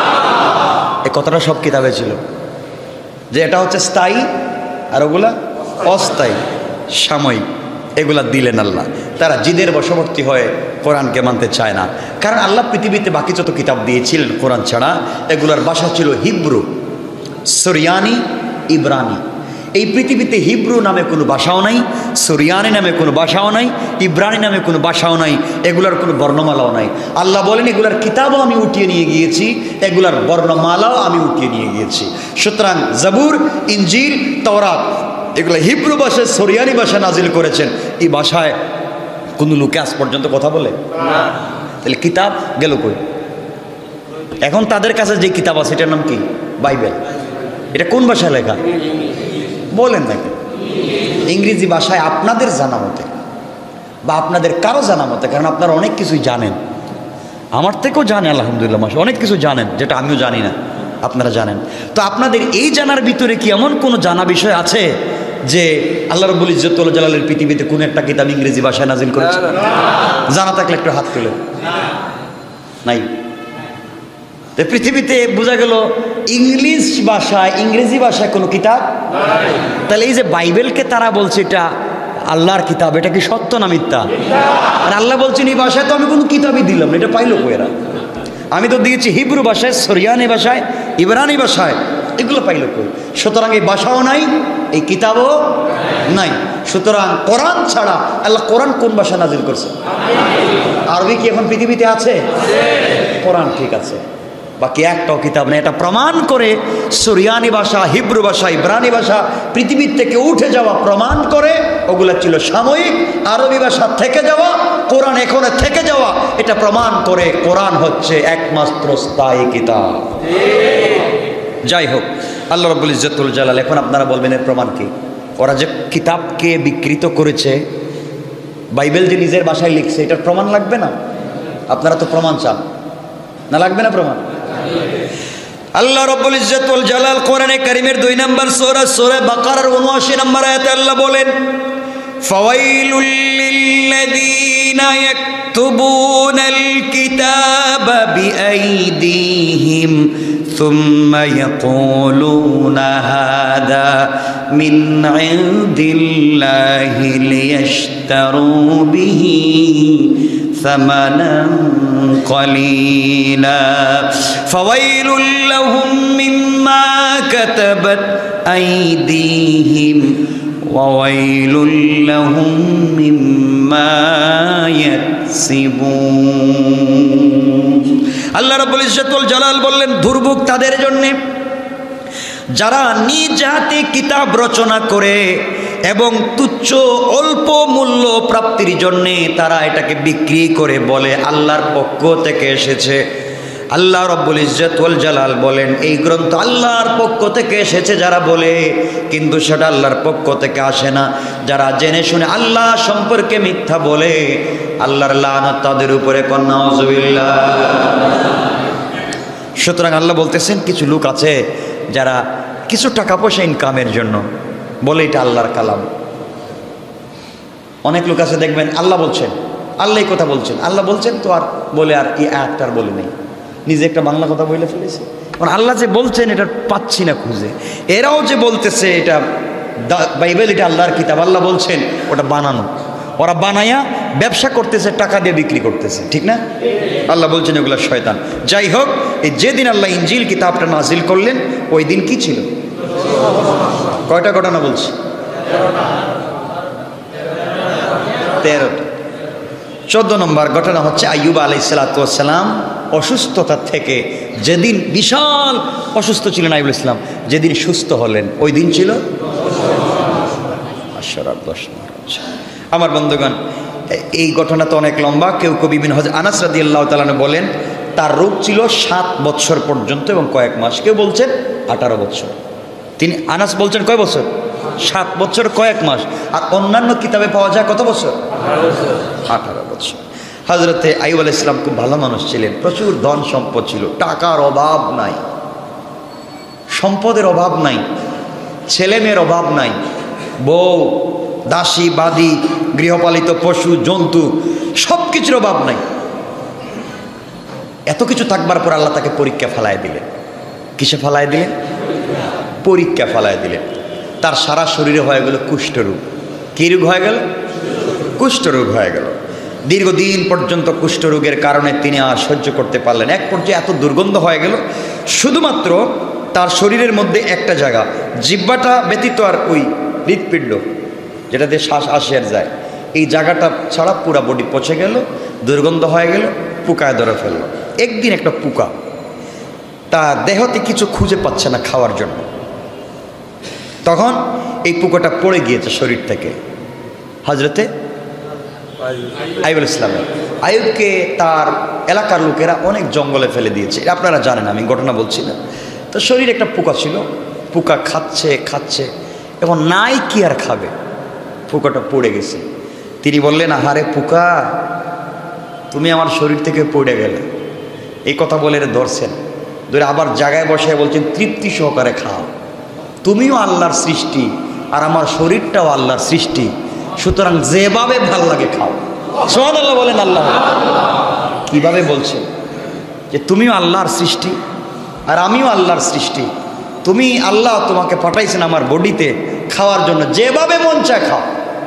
এই কথাটা সব কিতাবে ছিল যে এটা হচ্ছে স্থায়ী আর ওগুলা অস্থায়ী, সাময়িক। এগুলা দিলেন আল্লাহ। তারা জিদের বশবর্তী হয়ে কোরআনকে মানতে চায় না। কারণ আল্লাহ পৃথিবীতে বাকি যত কিতাব দিয়েছিলেন কোরআন ছাড়া, এগুলার ভাষা ছিল হিব্রু, সুরিয়ানি, ইব্রানি। এই পৃথিবীতে হিব্রু নামে কোনো ভাষাও নাই, সুরিয়ানি নামে কোনো ভাষাও নাই, ইব্রানি নামে কোনো ভাষাও নাই, এগুলার কোনো বর্ণমালাও নাই। আল্লাহ বলেন এগুলার কিতাবও আমি উঠিয়ে নিয়ে গিয়েছি, এগুলার বর্ণমালাও আমি উঠিয়ে নিয়ে গিয়েছি। সুতরাং জাবুর, ইনজিল, তাওরাত এগুলো হিব্রু ভাষায়, সুরিয়ানি ভাষায় নাজিল করেছেন। এই ভাষায় কোনো লোকে আজ পর্যন্ত কথা বলে? তাহলে কিতাব গেল কই? এখন তাদের কাছে যে কিতাব আছে এটার নাম কি? বাইবেল। এটা কোন ভাষায় লেখা বলেন নাকি? ইংরেজি ভাষায়। আপনাদের জানা মতে বা আপনাদের কারো জানা মতে, কারণ আপনারা অনেক কিছুই জানেন, আমার থেকেও জানেন আলহামদুলিল্লাহ, মাসা অনেক কিছু জানেন যেটা আমিও জানি না, আপনারা জানেন। তো আপনাদের এই জানার ভিতরে কি এমন কোনো জানা বিষয় আছে যে আল্লাহ রাব্বুল ইজ্জতুল জালালের পৃথিবীতে কোন একটা কিতাব ইংরেজি ভাষায় নাজিল করেছে? জানা থাকলে একটু হাত তুলে। নাই। তো পৃথিবীতে বোঝা গেল ইংলিশ ভাষায়, ইংরেজি ভাষায় কোনো কিতাব নাই। তাহলে এই যে বাইবেলকে তারা বলছে এটা আল্লাহর কিতাব, এটা কি সত্য না মিথ্যা? আর আল্লাহ বলছেন এই ভাষায় তো আমি কোনো কিতাবই দিলাম না, এটা পাইলো কই এরা? আমি তো দিয়েছি হিব্রু ভাষায়, সুরিয়ানি ভাষায়, ইব্রানি ভাষায়, এগুলো পাইল কই? সুতরাং এই ভাষাও নাই, এই কিতাবও নাই। সুতরাং কোরআন ছাড়া, আল্লাহ কোরআন কোন ভাষা নাজিল করছে? আরবি কি এখন পৃথিবীতে আছে? কোরআন ঠিক আছে, বাকি একটাও কিতাব নেই। এটা প্রমাণ করে সুরিয়ানি ভাষা, হিব্রু ভাষা, ইব্রানি ভাষা পৃথিবীর থেকে উঠে যাওয়া প্রমাণ করে ওগুলা ছিল সাময়িক। আরবি ভাষা থেকে যাওয়া, কোরআন এখনো থেকে যাওয়া, এটা প্রমাণ করে কোরআন হচ্ছে একমাত্র স্থায়ী কিতাব। যাই হোক, আল্লাহ রাব্বুল ইজ্জতুল জালাল, এখন আপনারা বলবেন এর প্রমাণ কি? ওরা যে কিতাবকে বিকৃত করেছে, বাইবেল যে নিজের ভাষায় লিখছে, এটার প্রমাণ লাগবে না? আপনারা তো প্রমাণ চান না, লাগবে না প্রমাণ? আল্লাহ রাব্বুল ইজ্জতুল জালাল কোরআনে কারীমের দুই নম্বর সূরা সূরা বাকারার উনআশি নম্বর আয়াতে আল্লাহ বলেন, ফাওয়াইলুল লিল্লাযীনা ইয়াকতুবুনাল কিতাবা বিআইদিহিম সুম্মা ইয়াকুলুনা হাযা মিন ইনদিল্লাহি লিয়াশতারু বিহি ثمنا قليلا فويل لهم مما كتبت أيديهم وويل لهم مما يكسبون আল্লাহ রাব্বুল ইজ্জতুল জালাল বললেন, দুর্ভোগ তাদের জন্য যারা নিজ হাতে কিতাব রচনা করে এবং তুচ্ছ অল্প মূল্য প্রাপ্তির জন্যে তারা এটাকে বিক্রি করে বলে আল্লাহর পক্ষ থেকে এসেছে। আল্লাহ রব্বুল ইজ্জত ওয়াল জালাল বলেন এই গ্রন্থ আল্লাহর পক্ষ থেকে এসেছে যারা বলে, কিন্তু সেটা আল্লাহর পক্ষ থেকে আসে না। যারা জেনে শুনে আল্লাহ সম্পর্কে মিথ্যা বলে, আল্লাহর লানত তাদের উপরে। নাউযুবিল্লাহ। সুতরাং আল্লাহ বলতেছেন কিছু লোক আছে যারা কিছু টাকা পয়সা ইনকামের জন্য বলে এটা আল্লাহর কালাম। অনেক লোক আছে দেখবেন আল্লাহ বলছেন, আল্লাহ কথা বলছেন, আল্লাহ বলছেন তো আর বলে আর এই আয়াতটা আর বলে নেই, নিজে একটা বাংলা কথা বলে ফেলেছে। কারণ আল্লাহ যে বলছেন এটা পাচ্ছি না খুঁজে। এরাও যে বলতেছে এটা বাইবেল, এটা আল্লাহর কিতাব, আল্লাহ বলছেন, ওটা বানানো। ওরা বানায়া ব্যবসা করতেছে, টাকা দিয়ে বিক্রি করতেছে, ঠিক না? আল্লাহ বলছেন এগুলো শয়তান। যাই হোক, এই যেদিন আল্লাহ ইনজিল কিতাবটা নাজিল করলেন ওই দিন কি ছিল? কয়টা ঘটনা বলছি? তেরোটা। চোদ্দ নম্বর ঘটনা হচ্ছে আইয়ুব আলাইহিসসালাম অসুস্থতা থেকে, যেদিন বিশাল অসুস্থ ছিলেন আইয়ুব ইসলাম, যেদিন সুস্থ হলেন ওই দিন ছিল আশরাফ দশ নম্বর। আমার বন্ধুগণ, এই ঘটনা তো অনেক লম্বা। কেউ কেউ বিভিন্ন হযরত আনাস রাদিয়াল্লাহু তাআলা বলেন তার রোগ ছিল সাত বছর পর্যন্ত এবং কয়েক মাস। কেউ বলছেন আঠারো বছর। তিনি আনাস বলছেন কয় বছর? সাত বছর কয়েক মাস। আর অন্যান্য কিতাবে পাওয়া যায় কত বছর? আঠারো বছর। হযরতে আইয়ুব আলাইহিস সালাম খুব ভালো মানুষ ছিলেন, প্রচুর ধন সম্পদ ছিল, টাকার অভাব নাই, সম্পদের অভাব নাই, ছেলে মেয়ের অভাব নাই, বউ দাসী বাদী গৃহপালিত পশু জন্তু সব কিছুর অভাব নাই। এত কিছু থাকবার পর আল্লাহ তাকে পরীক্ষা ফেলায় দিলেন। কিসে ফেলায় দিলেন? পরীক্ষা ফেলায় দিলেন। তার সারা শরীরে হয়ে গেল কুষ্ঠরোগ। কী রোগ হয়ে গেল? কুষ্ঠরোগ হয়ে গেল। দীর্ঘদিন পর্যন্ত কুষ্ঠরোগের কারণে তিনি আর সহ্য করতে পারলেন। এক পর্যায়ে এত দুর্গন্ধ হয়ে গেল, শুধুমাত্র তার শরীরের মধ্যে একটা জায়গা, জিহ্বাটা ব্যতীত আর ওই হৃৎপিণ্ড যেটাতে শ্বাস আসে আর যায়, এই জায়গাটা ছাড়া পুরা বডি পচে গেল, দুর্গন্ধ হয়ে গেল, পোকায় ধরে ফেলল। একদিন একটা পোকা তার দেহতে কিছু খুঁজে পাচ্ছে না খাওয়ার জন্য, তখন এই পোকাটা পড়ে গিয়েছে শরীর থেকে হযরতে আইয়ুব ইসলামের। আইয়ুবকে তার এলাকার লোকেরা অনেক জঙ্গলে ফেলে দিয়েছে, আপনারা জানেন, আমি ঘটনা বলছি না। তো শরীরে একটা পোকা ছিল, পোকা খাচ্ছে খাচ্ছে এবং নাই কি আর খাবে, পোকাটা পড়ে গেছে। তিনি বললেন, আহারে পোকা, তুমি আমার শরীর থেকে পড়ে গেলে। এই কথা বলে ধরছেন, ধরে আবার জায়গায় বসে বলছেন তৃপ্তি সহকারে খাও, তুমিও আল্লাহর সৃষ্টি আর আমার শরীরটাও আল্লাহর সৃষ্টি, সুতরাং যেভাবে ভাল লাগে খাও। সুবহানাল্লাহ বলেন। আল্লাহ কিভাবে বলছেন যে তুমিও আল্লাহর সৃষ্টি আর আমিও আল্লাহর সৃষ্টি, তুমি আল্লাহ তোমাকে পাঠাইছেন আমার বডিতে খাওয়ার জন্য, যেভাবে মন চায় খাও।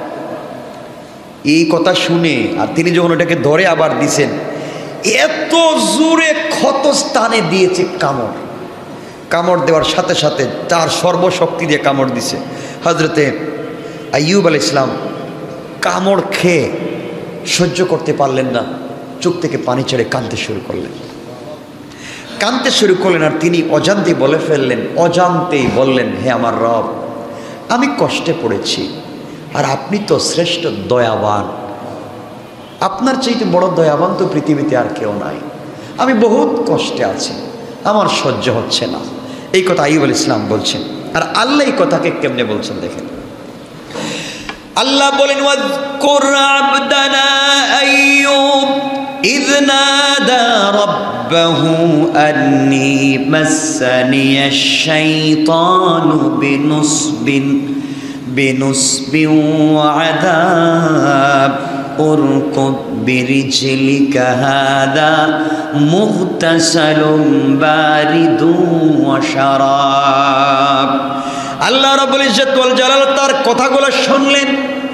এই কথা শুনে আর তিনি যখন ওটাকে ধরে আবার দিছেন, এত জোরে ক্ষত স্থানে দিয়েছে কামড়। কামড় দেওয়ার সাথে সাথে তার সর্বশক্তি দিয়ে কামড় দিছে। হযরতে আইয়ুব আলাইহিস সালাম কামড় খেয়ে সহ্য করতে পারলেন না, চোখ থেকে পানি ছেড়ে কাঁদতে শুরু করলেন। কাঁদতে শুরু করলেন আর তিনি অজান্তেই বলে ফেললেন, অজান্তেই বললেন, হে আমার রব, আমি কষ্টে পড়েছি আর আপনি তো শ্রেষ্ঠ দয়াবান, আপনার চাইতে বড় দয়াবান তো পৃথিবীতে আর কেউ নাই। আমি বহুত কষ্টে আছি, আমার সহ্য হচ্ছে না। এই কথা আইয়ুব আলাইহিস সালাম বলছেন। আর আল্লাহ এই কথাকে কেমনে বলছেন দেখেন। আল্লাহ বলেন, ওয়াজকুর আবদানা আইয়ুব ইয নাদা রাব্বাহু আন্নী মাসসানিয়াশ শাইতানু বিনুসবিন বিনুসবিন ওয়া আযাব উরকুব বিরিজলিকা হাদা মুগতাসালুম বারিদুন ওয়া শারাব। আল্লাহ রাব্বুল ইজ্জত ওয়াল জালাল তার কথাগুলো শুনলেন।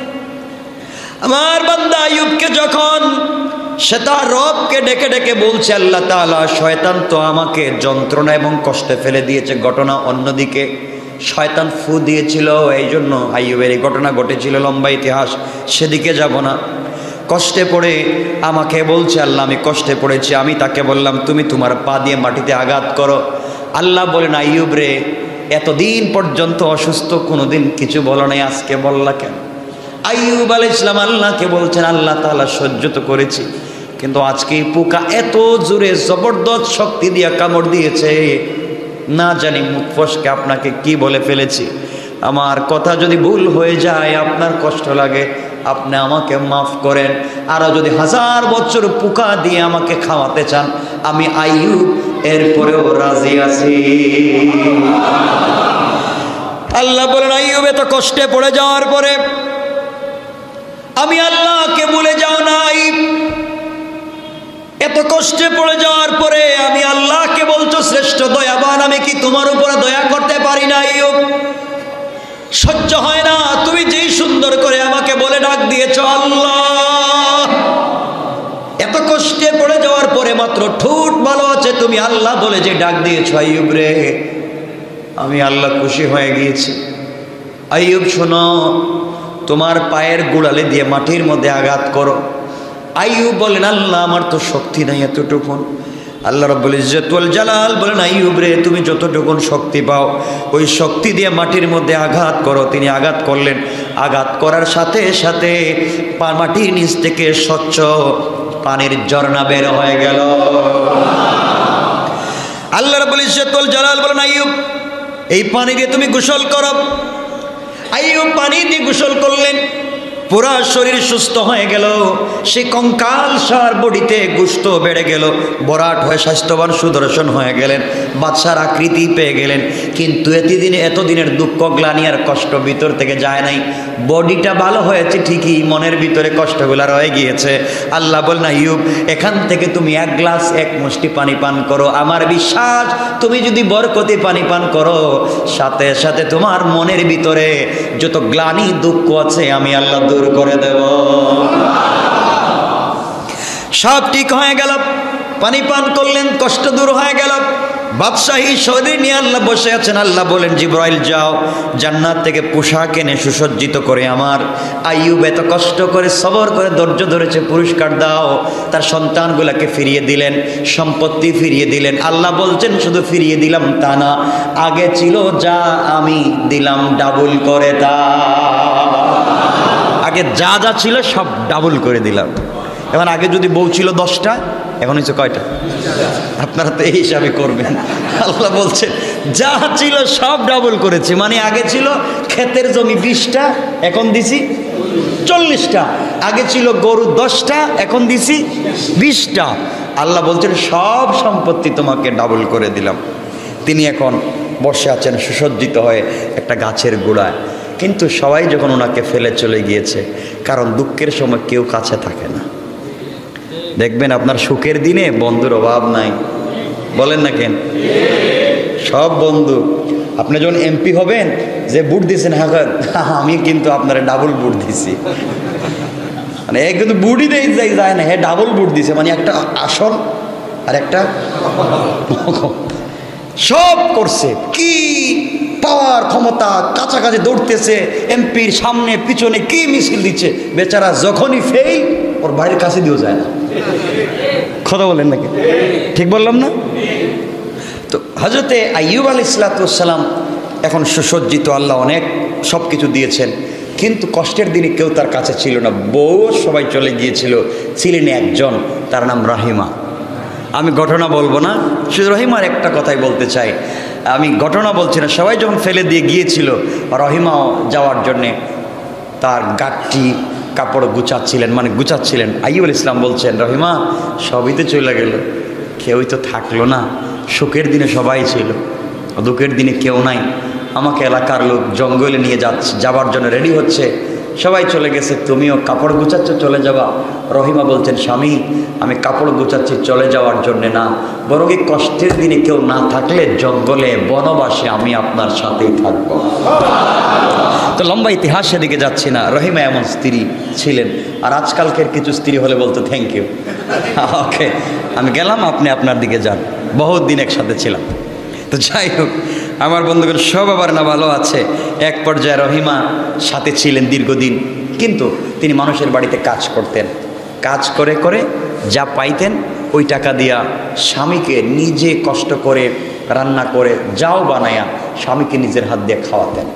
আমার বান্দা আইয়ুবকে যখন সে তার রবকে ডেকে ডেকে বলছে, আল্লাহ তাআলা, শয়তান তো আমাকে যন্ত্রণা এবং কষ্টে ফেলে দিয়েছে। ঘটনা অন্যদিকে, শয়তান ফু দিয়েছিল, এই জন্য আইয়ুবের এই ঘটনা ঘটেছিল, লম্বা ইতিহাস, সেদিকে যাব না। কষ্টে পড়ে আমাকে বলছে, আল্লাহ আমি কষ্টে পড়েছি। আমি তাকে বললাম, তুমি তোমার পা দিয়ে মাটিতে আঘাত করো। আল্লাহ বলেন, আইয়ুব রে, এতদিন পর্যন্ত অসুস্থ, কোনোদিন কিছু বলো নাই, আজকে বললা কেন? আইয়ুব আলাইহিস সালাম আল্লাহকে বলছেন, আল্লাহ তাআলা সহ্য তো করেছি, কিন্তু আজকে পোকা এত জোরে জবরদস্ত শক্তি দিয়া কামড় দিয়েছে, না জানি মুখ ফসকে আপনাকে কি বলে ফেলেছি। আমার কথা যদি ভুল হয়ে যায়, আপনার কষ্ট লাগে, আপনি আমাকে মাফ করেন। আর যদি হাজার বছর পোকা দিয়ে আমাকে খাওয়াতে চান, আমি আইয়ুব এরপরেও রাজি আছি। আল্লাহ বলেন, আইয়ুব এত কষ্টে পড়ে যাওয়ার পরে আমি আল্লাহকে ভুলে যাও নাই। এত কষ্টে পড়ে যাওয়ার পরে আমি আল্লাহকে বলছো শ্রেষ্ঠ দয়াবান, আমি কি তোমার উপরে দয়া করতে পারি না? আইয়ুব সহ্য হয় না, তুমি যেই সুন্দর করে আমাকে বলে ডাক দিয়েছ আল্লাহ। এত কষ্টে পড়ে যাওয়ার পরে মাত্র ঠোঁট ভালো আছে, তুমি আল্লাহ বলে যে ডাক দিয়েছ আইয়ুব রে, আমি আল্লাহ খুশি হয়ে গিয়েছি। আইয়ুব শোনো, তোমার পায়ের গোড়ালে দিয়ে মাটির মধ্যে আঘাত করো। আইয়ুব বলেন, আল্লাহ আমার তো শক্তি নাই এতটুকুন। আল্লাহ রাব্বুল ইজ্জত ওয়াল জালাল বলেন, আইয়ুব রে, তুমি যতটুকুন শক্তি পাও ওই শক্তি দিয়ে মাটির মধ্যে আঘাত করো। তিনি আঘাত করলেন, আঘাত করার সাথে সাথে মাটির নিচ থেকে স্বচ্ছ পানির ঝর্ণা বের হয়ে গেল। আল্লাহ রাব্বুল ইজ্জত ওয়াল জালাল বলেন, আইয়ুব এই পানি দিয়ে তুমি গোসল করো। আইয়ুব পানি দিয়ে গোসল করলেন, পুরা শরীর সুস্থ হয়ে গেল। সে কঙ্কাল সার বডিতে গোশত বেড়ে গেল, বরাট হয়ে স্বাস্থ্যবান সুদর্শন হয়ে গেলেন, বাদশার আকৃতি পেয়ে গেলেন। কিন্তু এতদিনে এতদিনের দুঃখ গ্লানি আর কষ্ট ভিতর থেকে যায় নাই। বডিটা ভালো হয়েছে ঠিকই, মনের ভিতরে কষ্টগুলো রয়ে গিয়েছে। আল্লাহ বলেন, আইয়ুব এখান থেকে তুমি এক গ্লাস এক মুষ্টি পানি পান করো। আমার বিশ্বাস তুমি যদি বরকতে পানি পান করো, সাথে সাথে তোমার মনের ভিতরে যত গ্লানি দুঃখ আছে আমি আল্লাহ দূর করে দেব। সব ঠিক হয়ে গেল, পানি পান করলেন, কষ্ট দূর হয়ে গেল। বাদশাহী শরীর নিয়ে আল্লাহ বসে আছেন। আল্লাহ বলেন, জিবরাইল যাও জান্নাত থেকে পোশাক এনে সুসজ্জিত করে আমার আইয়ুব এত কষ্ট করে সবর করে ধৈর্য ধরেছে, পুরস্কার দাও। তার সন্তানগুলাকে ফিরিয়ে দিলেন, সম্পত্তি ফিরিয়ে দিলেন। আল্লাহ বলছেন, শুধু ফিরিয়ে দিলাম তা না, আগে ছিল যা আমি দিলাম ডাবল করে তা। আগে যা যা ছিল সব ডাবল করে দিলাম। এখন আগে যদি বউ ছিল দশটা, এখন হচ্ছে কয়টা? আপনারা তো এই হিসাবে করবেন। আল্লাহ বলছে যা ছিল সব ডাবল করেছি। মানে আগে ছিল ক্ষেতের জমি বিশটা, এখন দিছি চল্লিশটা। আগে ছিল গরু দশটা, এখন দিছি বিশটা। আল্লাহ বলছেন সব সম্পত্তি তোমাকে ডাবল করে দিলাম। তিনি এখন বসে আছেন সুসজ্জিত হয়ে একটা গাছের গোড়ায়। কিন্তু সবাই যখন ওনাকে ফেলে চলে গিয়েছে, কারণ দুঃখের সময় কেউ কাছে থাকে না। দেখবেন আপনার সুখের দিনে বন্ধুর অভাব নাই, বলেন না কেন? সব বন্ধু। আপনি যখন এমপি হবেন, যে বুট দিয়েছেন, হ্যাঁ আমি কিন্তু আপনার ডাবল বুট দিছি, মানে এক কিন্তু বুটই দেয় যায় না, হ্যাঁ ডাবল বুট দিছে, মানে একটা আসন আর একটা সব করছে। কি পাওয়ার ক্ষমতা, কাছাকাছি দৌড়তেছে, এমপির সামনে পিছনে কি মিছিল দিচ্ছে। বেচারা যখনই ফেল, ওর বাড়ির কাছে দিয়েও যায় না। কথা বলেন নাকি? ঠিক বললাম না? তো হযরতে আইয়ুব আলাইহিস সালাম এখন সুসজ্জিত, আল্লাহ অনেক সব কিছু দিয়েছেন, কিন্তু কষ্টের দিনে কেউ তার কাছে ছিল না। বউ সবাই চলে গিয়েছিল, ছিলেন একজন, তার নাম রহিমা। আমি ঘটনা বলবো না, শুধু রহিমার একটা কথাই বলতে চাই। আমি ঘটনা বলছি না। সবাই যখন ফেলে দিয়ে গিয়েছিল, রহিমাও যাওয়ার জন্যে তার গাঠটি কাপড় গুছাচ্ছিলেন, মানে গুছাচ্ছিলেন। আইয়ুব আলাইহিস সালাম বলছেন, রহিমা সবই তো চলে গেল, কেউই তো থাকলো না। সুখের দিনে সবাই ছিল, দুঃখের দিনে কেউ নাই। আমাকে এলাকার লোক জঙ্গলে নিয়ে যাচ্ছে, যাবার জন্য রেডি হচ্ছে, সবাই চলে গেছে, তুমিও কাপড় গুছাচ্ছ, চলে যাবা। রহিমা বলছেন, স্বামী আমি কাপড় গুছাচ্ছি চলে যাওয়ার জন্যে না, বরং এই কষ্টের দিনে কেউ না থাকলে জঙ্গলে বনবাসে আমি আপনার সাথেই থাকবো। তো লম্বা ইতিহাস সেদিকে যাচ্ছি না। রহিমা এমন স্ত্রী ছিলেন। আর আজকালকের কিছু স্ত্রী হলে বলতো থ্যাংক ইউ, ওকে আমি গেলাম, আপনি আপনার দিকে যান, বহুত দিন একসাথে ছিলাম। তো যাই হোক, আমার বন্ধুগণ সব আবার না ভালো আছে। এক পর্যায়ে রহিমা সাথে ছিলেন দীর্ঘদিন, কিন্তু তিনি মানুষের বাড়িতে কাজ করতেন। কাজ করে করে যা পাইতেন ওই টাকা দিয়া স্বামীকে নিজে কষ্ট করে রান্না করে যাও বানায়া স্বামীকে নিজের হাত দিয়ে খাওয়াতেন।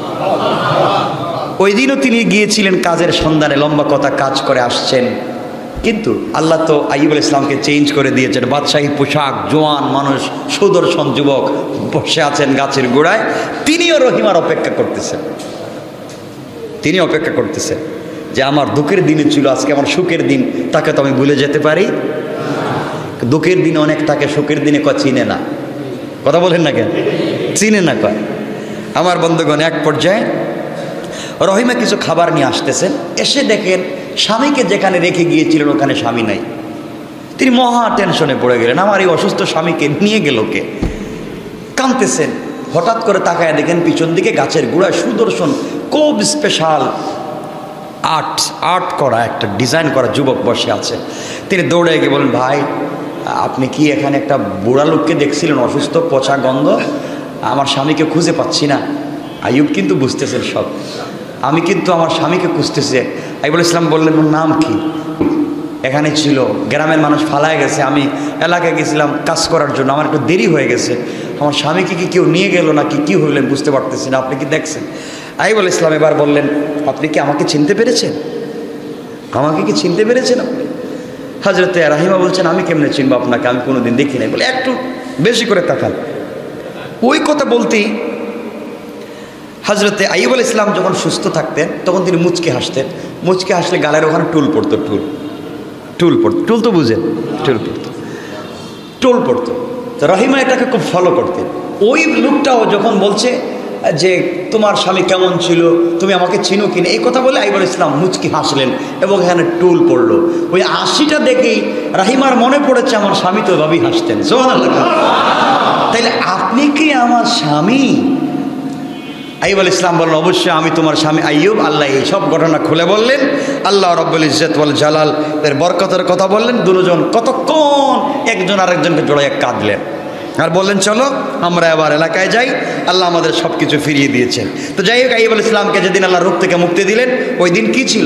ওই দিনও তিনি গিয়েছিলেন কাজের সন্ধানে, লম্বা কথা কাজ করে আসছেন, কিন্তু আল্লাহ তো আইয়ুব আলাইহিস সালামকে চেঞ্জ করে দিয়েছেন। বাদশাহী পোশাক, জোয়ান মানুষ, সুদর্শন যুবক বসে আছেন গাছের গোড়ায়, তিনিও রহিমার অপেক্ষা করতেছেন। তিনি অপেক্ষা করতেছেন যে আমার দুঃখের দিনে ছিল, আজকে আমার সুখের দিন, তাকে তো আমি ভুলে যেতে পারি। দুঃখের দিনে অনেক তাকে, সুখের দিনে কয় চিনে না। কথা বলেন না কেন? চিনে না কয়। আমার বন্ধুগণ, এক পর্যায়ে রহিমা কিছু খাবার নিয়ে আসতেছেন, এসে দেখেন স্বামীকে যেখানে রেখে গিয়েছিলেন ওখানে স্বামী নাই। তিনি মহা টেনশনে পড়ে গেলেন, আমার এই অসুস্থ স্বামীকে নিয়ে গেল কে? কাঁদতেছেন। হঠাৎ করে তাকায় দেখেন পিছন দিকে গাছের গোড়ায় সুদর্শন খুব স্পেশাল আর্ট আর্ট করা একটা ডিজাইন করা যুবক বসে আছে। তিনি দৌড়ে গিয়ে বলেন, ভাই আপনি কি এখানে একটা বুড়া লোককে দেখছিলেন, অসুস্থ, পচা গন্ধ? আমার স্বামীকে খুঁজে পাচ্ছি না। আইয়ুব কিন্তু বুঝতেছেন সব, আমি কিন্তু আমার স্বামীকে খুঁজতেছি। আইয়ুব আলাইহিস সালাম বললেন, ওর নাম কি? এখানে ছিল, গ্রামের মানুষ ফালায় গেছে, আমি এলাকায় গেছিলাম কাজ করার জন্য, আমার একটু দেরি হয়ে গেছে, আমার স্বামীকে কি কেউ নিয়ে গেল নাকি কি হলেন বুঝতে পারতেছি না, আপনি কি দেখছেন? আইয়ুব আলাইহিস সালাম এবার বললেন, আপনি কি আমাকে চিনতে পেরেছেন? আমাকে কি চিনতে পেরেছেন আপনি? হযরতে রাহিমা বলছেন, আমি কেমনে চিনবো আপনাকে, আমি কোনোদিন দেখি নাই। বলে একটু বেশি করে তাকান। ওই কথা বলতেই হযরতে আইয়ুব আলাইহিস সালাম যখন সুস্থ থাকতেন তখন তিনি মুচকে হাসতেন। মুচকে হাসলে গালের ওখানে টুল পড়তো, টুল টুল পড়তো, টুল তো বুঝেন, টুল পড়তো, টুল পড়তো। তো রহিমা এটাকে খুব ফলো করতেন। ওই লোকটাও যখন বলছে যে তোমার স্বামী কেমন ছিল, তুমি আমাকে চিনো কিনা, এই কথা বলে আইয়ুব আলাইহিস সালাম মুচকি হাসলেন এবং এখানে টুল পড়লো। ওই হাসিটা দেখেই রাহিমার মনে পড়েছে আমার স্বামী তো এভাবেই হাসতেন। সুবহানাল্লাহ। তাইলে আপনি কি আমার স্বামী? আইয়ুব আলাইহিস সালাম বললেন, অবশ্যই আমি তোমার স্বামী আইয়ুব। আল্লাহ এই সব ঘটনা খুলে বললেন। আল্লাহ রাব্বুল ইজ্জত ওয়াল জালাল এর বরকতের কথা বললেন। দুজন কতক্ষণ একজন আরেকজনকে জড়াইয়া কাঁদলেন আর বললেন, চলো আমরা এবার এলাকায় যাই, আল্লাহ আমাদের সব কিছু ফিরিয়ে দিয়েছেন। তো যাই হোক, আইয়ুব আলাইহিস সালামকে যেদিন আল্লাহ রোগ থেকে মুক্তি দিলেন ওই দিন কি ছিল?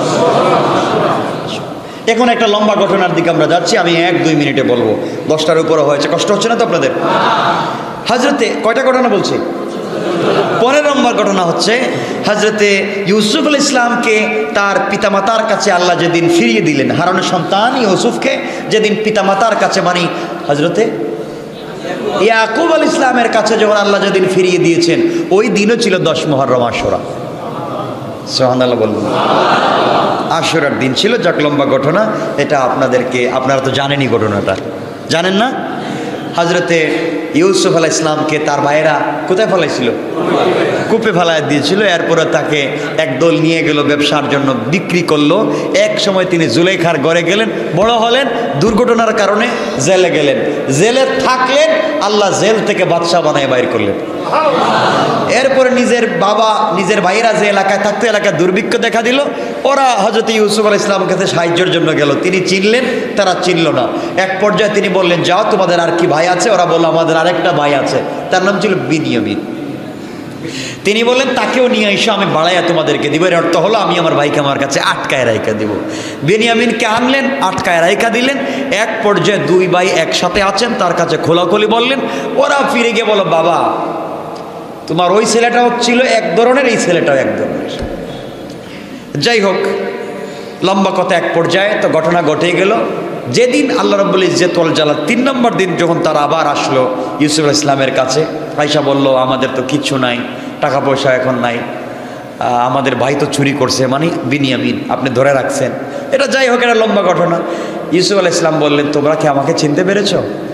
এখন একটা লম্বা ঘটনার দিকে আমরা যাচ্ছি, আমি এক দুই মিনিটে বলবো, দশটার উপরে হয়েছে, কষ্ট হচ্ছে না তো আপনাদের? হযরতে কয়টা ঘটনা বলছি? পরের নম্বর ঘটনা হচ্ছে হযরতে ইউসুফ আলাইহিস ইসলামকে তার পিতামাতার কাছে আল্লাহ যেদিন ফিরিয়ে দিলেন, হারানো সন্তান ইউসুফকে যেদিন পিতামাতার কাছে, মানে হযরতে ইয়াকুব আলাইহিস ইসলামের কাছে যখন আল্লাহ যেদিন ফিরিয়ে দিয়েছেন ওই দিনও ছিল দশ মুহররম আশুরা। সুবহানাল্লাহ বলুন। আশুরার দিন ছিল। যাক, লম্বা ঘটনা, এটা আপনাদেরকে, আপনারা তো জানেনই ঘটনাটা, জানেন না? হযরতে ইউসুফ আলাইহিস ইসলামকে তার ভাইয়েরা কোথায় ফেলাইছিল? কূপে ফেলায় দিয়েছিল। এরপরে তাকে একদল নিয়ে গেল ব্যবসার জন্য, বিক্রি করলো। এক সময় তিনি জুলেখার ঘরে গেলেন, বড় হলেন, দুর্ঘটনার কারণে জেলে গেলেন। জেলে থাকলেন, আল্লাহ জেল থেকে বাদশা বানায় বাইর করলেন। এরপরে নিজের বাবা, নিজের ভাইয়েরা যে এলাকায় থাকতো, এলাকায় দুর্ভিক্ষ দেখা দিল। ওরা হযরত ইউসুফ আলাইহিস সালামের কাছে সাহায্যের জন্য গেল। তিনি চিনলেন, তারা চিনল না। এক পর্যায়ে তিনি বললেন, যাও, তোমাদের আর কি ভাই আছে? ওরা বলল, আমাদের আরেকটা ভাই আছে, তার নাম ছিল বিনিয়ামিন। তিনি বললেন, তাকেও নিয়ে এসো, আমি বাড়াইয়া তোমাদেরকে দিব। এর অর্থ হলো আমি আমার ভাইকে আমার কাছে আটকায় রাইখা দিব। বেনিয়ামিনকে আনলেন, আটকায় রাইখা দিলেন। এক পর্যায়ে দুই ভাই একসাথে আছেন, তার কাছে খোলাখুলি বললেন। ওরা ফিরে গিয়ে বলো, বাবা তোমার ওই ছেলেটাও ছিল এক ধরনের, এই ছেলেটাও এক ধরনের। যাই হোক, লম্বা কথা, এক পর্যায়ে তো ঘটনা ঘটে গেল। যেদিন আল্লাহ রাব্বুল ইজ্জত ওয়াল জালাল তিন নম্বর দিন যখন তারা আবার আসলো ইউসুফ আলাইহিস সালামের কাছে, আয়েশা বলল, আমাদের তো কিচ্ছু নাই, টাকা পয়সা এখন নাই, আমাদের ভাই তো চুরি করছে, মানে বিনিয়ামিন আপনি ধরে রাখছেন। এটা যাই হোক, এটা লম্বা ঘটনা। ইউসুফ আলাইহিস সালাম বললেন, তোমরা কি আমাকে চিনতে পেরেছ?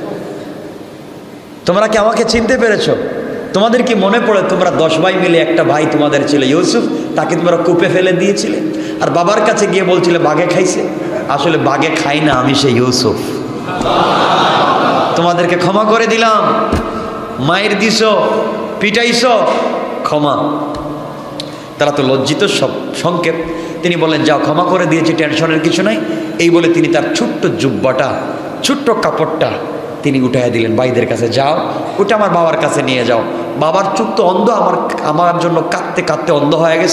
তোমরা কি আমাকে চিনতে পেরেছ? তোমাদের কি মনে পড়ে তোমরা দশ ভাই মিলে একটা ভাই তোমাদের ছিল ইউসুফ, তাকে তোমরা কূপে ফেলে দিয়েছিলে আর বাবার কাছে গিয়ে বলছিলে বাঘে খাইছে? আসলে বাঘে খাই না, আমি সেই ইউসুফ। তোমাদেরকে ক্ষমা করে দিলাম, মায়ের দিছ, পিটাইছ, ক্ষমা। তারা তো লজ্জিত, সব সংক্ষেপ। তিনি বললেন, যাও, ক্ষমা করে দিয়েছি, টেনশনের কিছু নাই। এই বলে তিনি তার ছোট্ট জুব্বাটা, ছোট্ট কাপড়টা তিনি উঠাইয়া দিলেন। ভাইদের কাছে, যাও, ওটা আমার বাবার কাছে নিয়ে যাও। বাবার চোখ তো অন্ধ, আমার আমার জন্য কাঁদতে কাঁদতে অন্ধ হয়ে গেছে।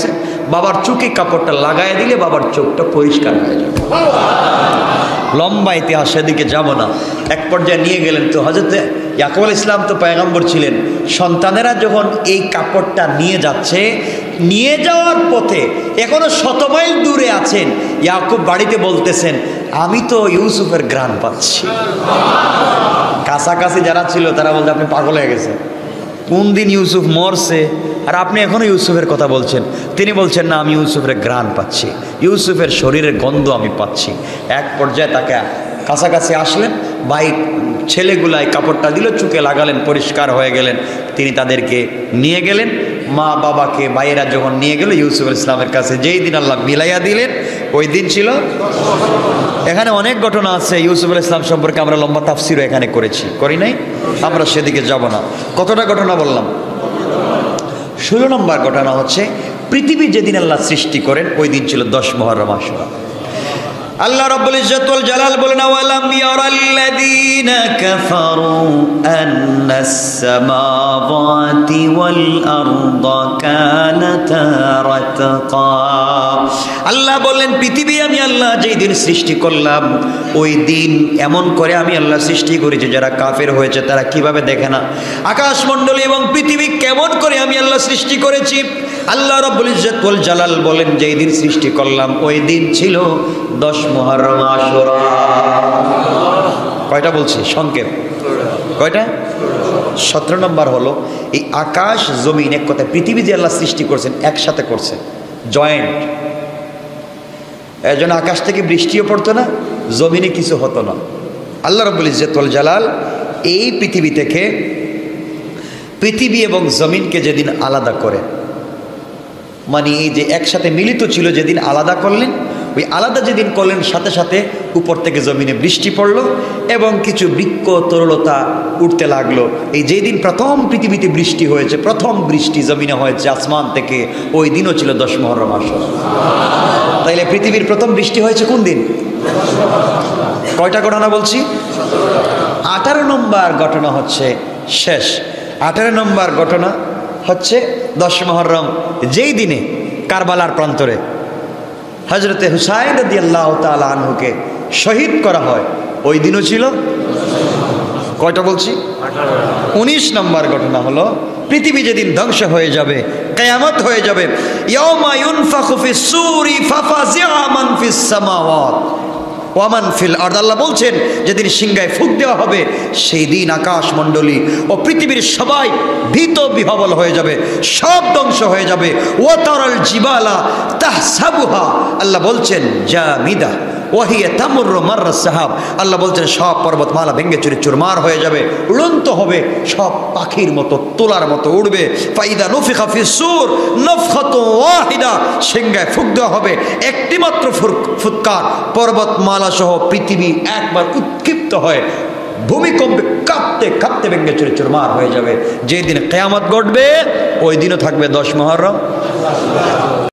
বাবার চোখে কাপড়টা লাগায় দিলে বাবার চোখটা পরিষ্কার হয়ে যাবে। লম্বা ইতিহাস, সেদিকে যাব না। এক পর্যায়ে নিয়ে গেলেন, তো হযরত ইয়াকুব আলাইহিস সালাম তো পয়গম্বর ছিলেন। সন্তানেরা যখন এই কাপড়টা নিয়ে যাচ্ছে, নিয়ে যাওয়ার পথে এখনো শত মাইল দূরে আছেন, ইয়াকুব বাড়িতে বলতেছেন, আমি তো ইউসুফের ঘ্রাণ পাচ্ছি। কাছাকাছি যারা ছিল তারা বলতে, আপনি পাগল হয়ে গেছেন, কোন দিন ইউসুফ মরছে আর আপনি এখনো ইউসুফের কথা বলছেন। তিনি বলছেন, না, আমি ইউসুফের ঘ্রাণ পাচ্ছি, ইউসুফের শরীরের গন্ধ আমি পাচ্ছি। এক পর্যায়ে তাকে কাছাকাছি আসলেন, ভাই ছেলেগুলাই কাপড়টা দিল, চুকে লাগালেন, পরিষ্কার হয়ে গেলেন। তিনি তাদেরকে নিয়ে গেলেন, মা বাবাকে ভাইয়েরা যখন নিয়ে গেল ইউসুফ আলাইহিস সালামের কাছে, যেই দিন আল্লাহ মিলাইয়া দিলেন ওই দিন ছিল। এখানে অনেক ঘটনা আছে ইউসুফ আলাইহিস সালাম সম্পর্কে, আমরা লম্বা তাফসিরও এখানে করেছি, করি নাই? আমরা সেদিকে যাব না। কতটা ঘটনা বললাম? ষোলো নম্বর ঘটনা হচ্ছে, পৃথিবী যেদিন আল্লাহ সৃষ্টি করেন ওই দিন ছিল দশ মুহররম আশুরা। আল্লাহ রাব্বুল ইজ্জত ওয়াল জালাল বলেন, ওয়ালাম ইয়ারাল্লাযীনা কাফারু আন্নাস সামাওয়াতি ওয়াল আরদা কানাতা রাতকা। আল্লাহ বলেন, পৃথিবী আমি আল্লাহ যেই দিন সৃষ্টি করলাম ওই দিন এমন করে আমি আল্লাহ সৃষ্টি করেছি, যারা কাফের হয়েছে তারা কিভাবে দেখে না আকাশমণ্ডলী এবং পৃথিবী কেমন করে আমি আল্লাহ সৃষ্টি করেছি। আল্লাহ রাব্বুল ইজ্জত ওয়াল জালাল বলেন, যেই দিন সৃষ্টি করলাম ওই দিন ছিল দশ মুহররম আশুরা। কয়টা বলছি সংক্ষেপ? কয়টা? সতেরো নম্বর হলো এই আকাশ জমিন, এক কথায় পৃথিবী যে আল্লাহ সৃষ্টি করছেন একসাথে করছেন, জয়েন্ট। এর জন্য আকাশ থেকে বৃষ্টিও পড়তো না, জমিনে কিছু হতো না। আল্লাহ রাব্বুল ইজ্জত ওয়াল জালাল এই পৃথিবী থেকে পৃথিবী এবং জমিনকে যেদিন আলাদা করে, মানে এই যে একসাথে মিলিত ছিল যেদিন আলাদা করলেন, ওই আলাদা যেদিন করলেন সাথে সাথে উপর থেকে জমিনে বৃষ্টি পড়লো এবং কিছু বৃক্ষ তরলতা উঠতে লাগলো। এই যেদিন প্রথম পৃথিবীতে বৃষ্টি হয়েছে, প্রথম বৃষ্টি জমিনে হয়েছে আসমান থেকে, ওই দিনও ছিল দশ মুহররম আশুরা। তাইলে পৃথিবীর প্রথম বৃষ্টি হয়েছে কোন দিন? কয়টা ঘটনা বলছি? আঠারো নম্বর ঘটনা হচ্ছে শেষ। আঠারো নম্বর ঘটনা হচ্ছে দশ মুহররম, যেই দিনে কারবালার প্রান্তরে হযরতে হুসাইন রাদিয়াল্লাহু তাআলা আনহুকে শহীদ করা হয়, ওই দিনও ছিল কয়টা বলছি? উনিশ নম্বর ঘটনা হলো পৃথিবী যেদিন ধ্বংস হয়ে যাবে, কিয়ামত হয়ে যাবে। ইয়াউমা ইউনফাখু ফিস সূরি ফাফাজিআ মান ফিস সামাওয়াত ওয়ামান ফিল আরদ। আল্লাহ বলছেন, যেদিন সিংহায় ফুঁক দেওয়া হবে সেই দিন আকাশমণ্ডলী ও পৃথিবীর সবাই ভীত বিহবল হয়ে যাবে, সব ধ্বংস হয়ে যাবে। ওয়াতারাল জিবালা তাহসাবুহা, আল্লাহ বলছেন জামিদা ওয়াহিয়া তামুররু মাররাস সাহাব। আল্লাহ বলছেন সব পর্বতমালা ভেঙে চুরে চুরমার হয়ে যাবে, উড়ন্ত হবে, সব পাখির মতো তোলার মতো উড়বে। ফাইদা নুফিখা ফিস সূর নাফখাতু ওয়াহিদা, সিংহায় ফুঁক দেওয়া হবে একটি মাত্র ফুৎকার, পর্বতমালা সহ পৃথিবী একবার উৎক্ষিপ্ত হয়, ভূমিকম্পে কাঁপতে কাঁপতে ভেঙে চুরে চুরমার হয়ে যাবে। যেদিন কিয়ামত ঘটবে ওই দিনও থাকবে দশ মুহররম।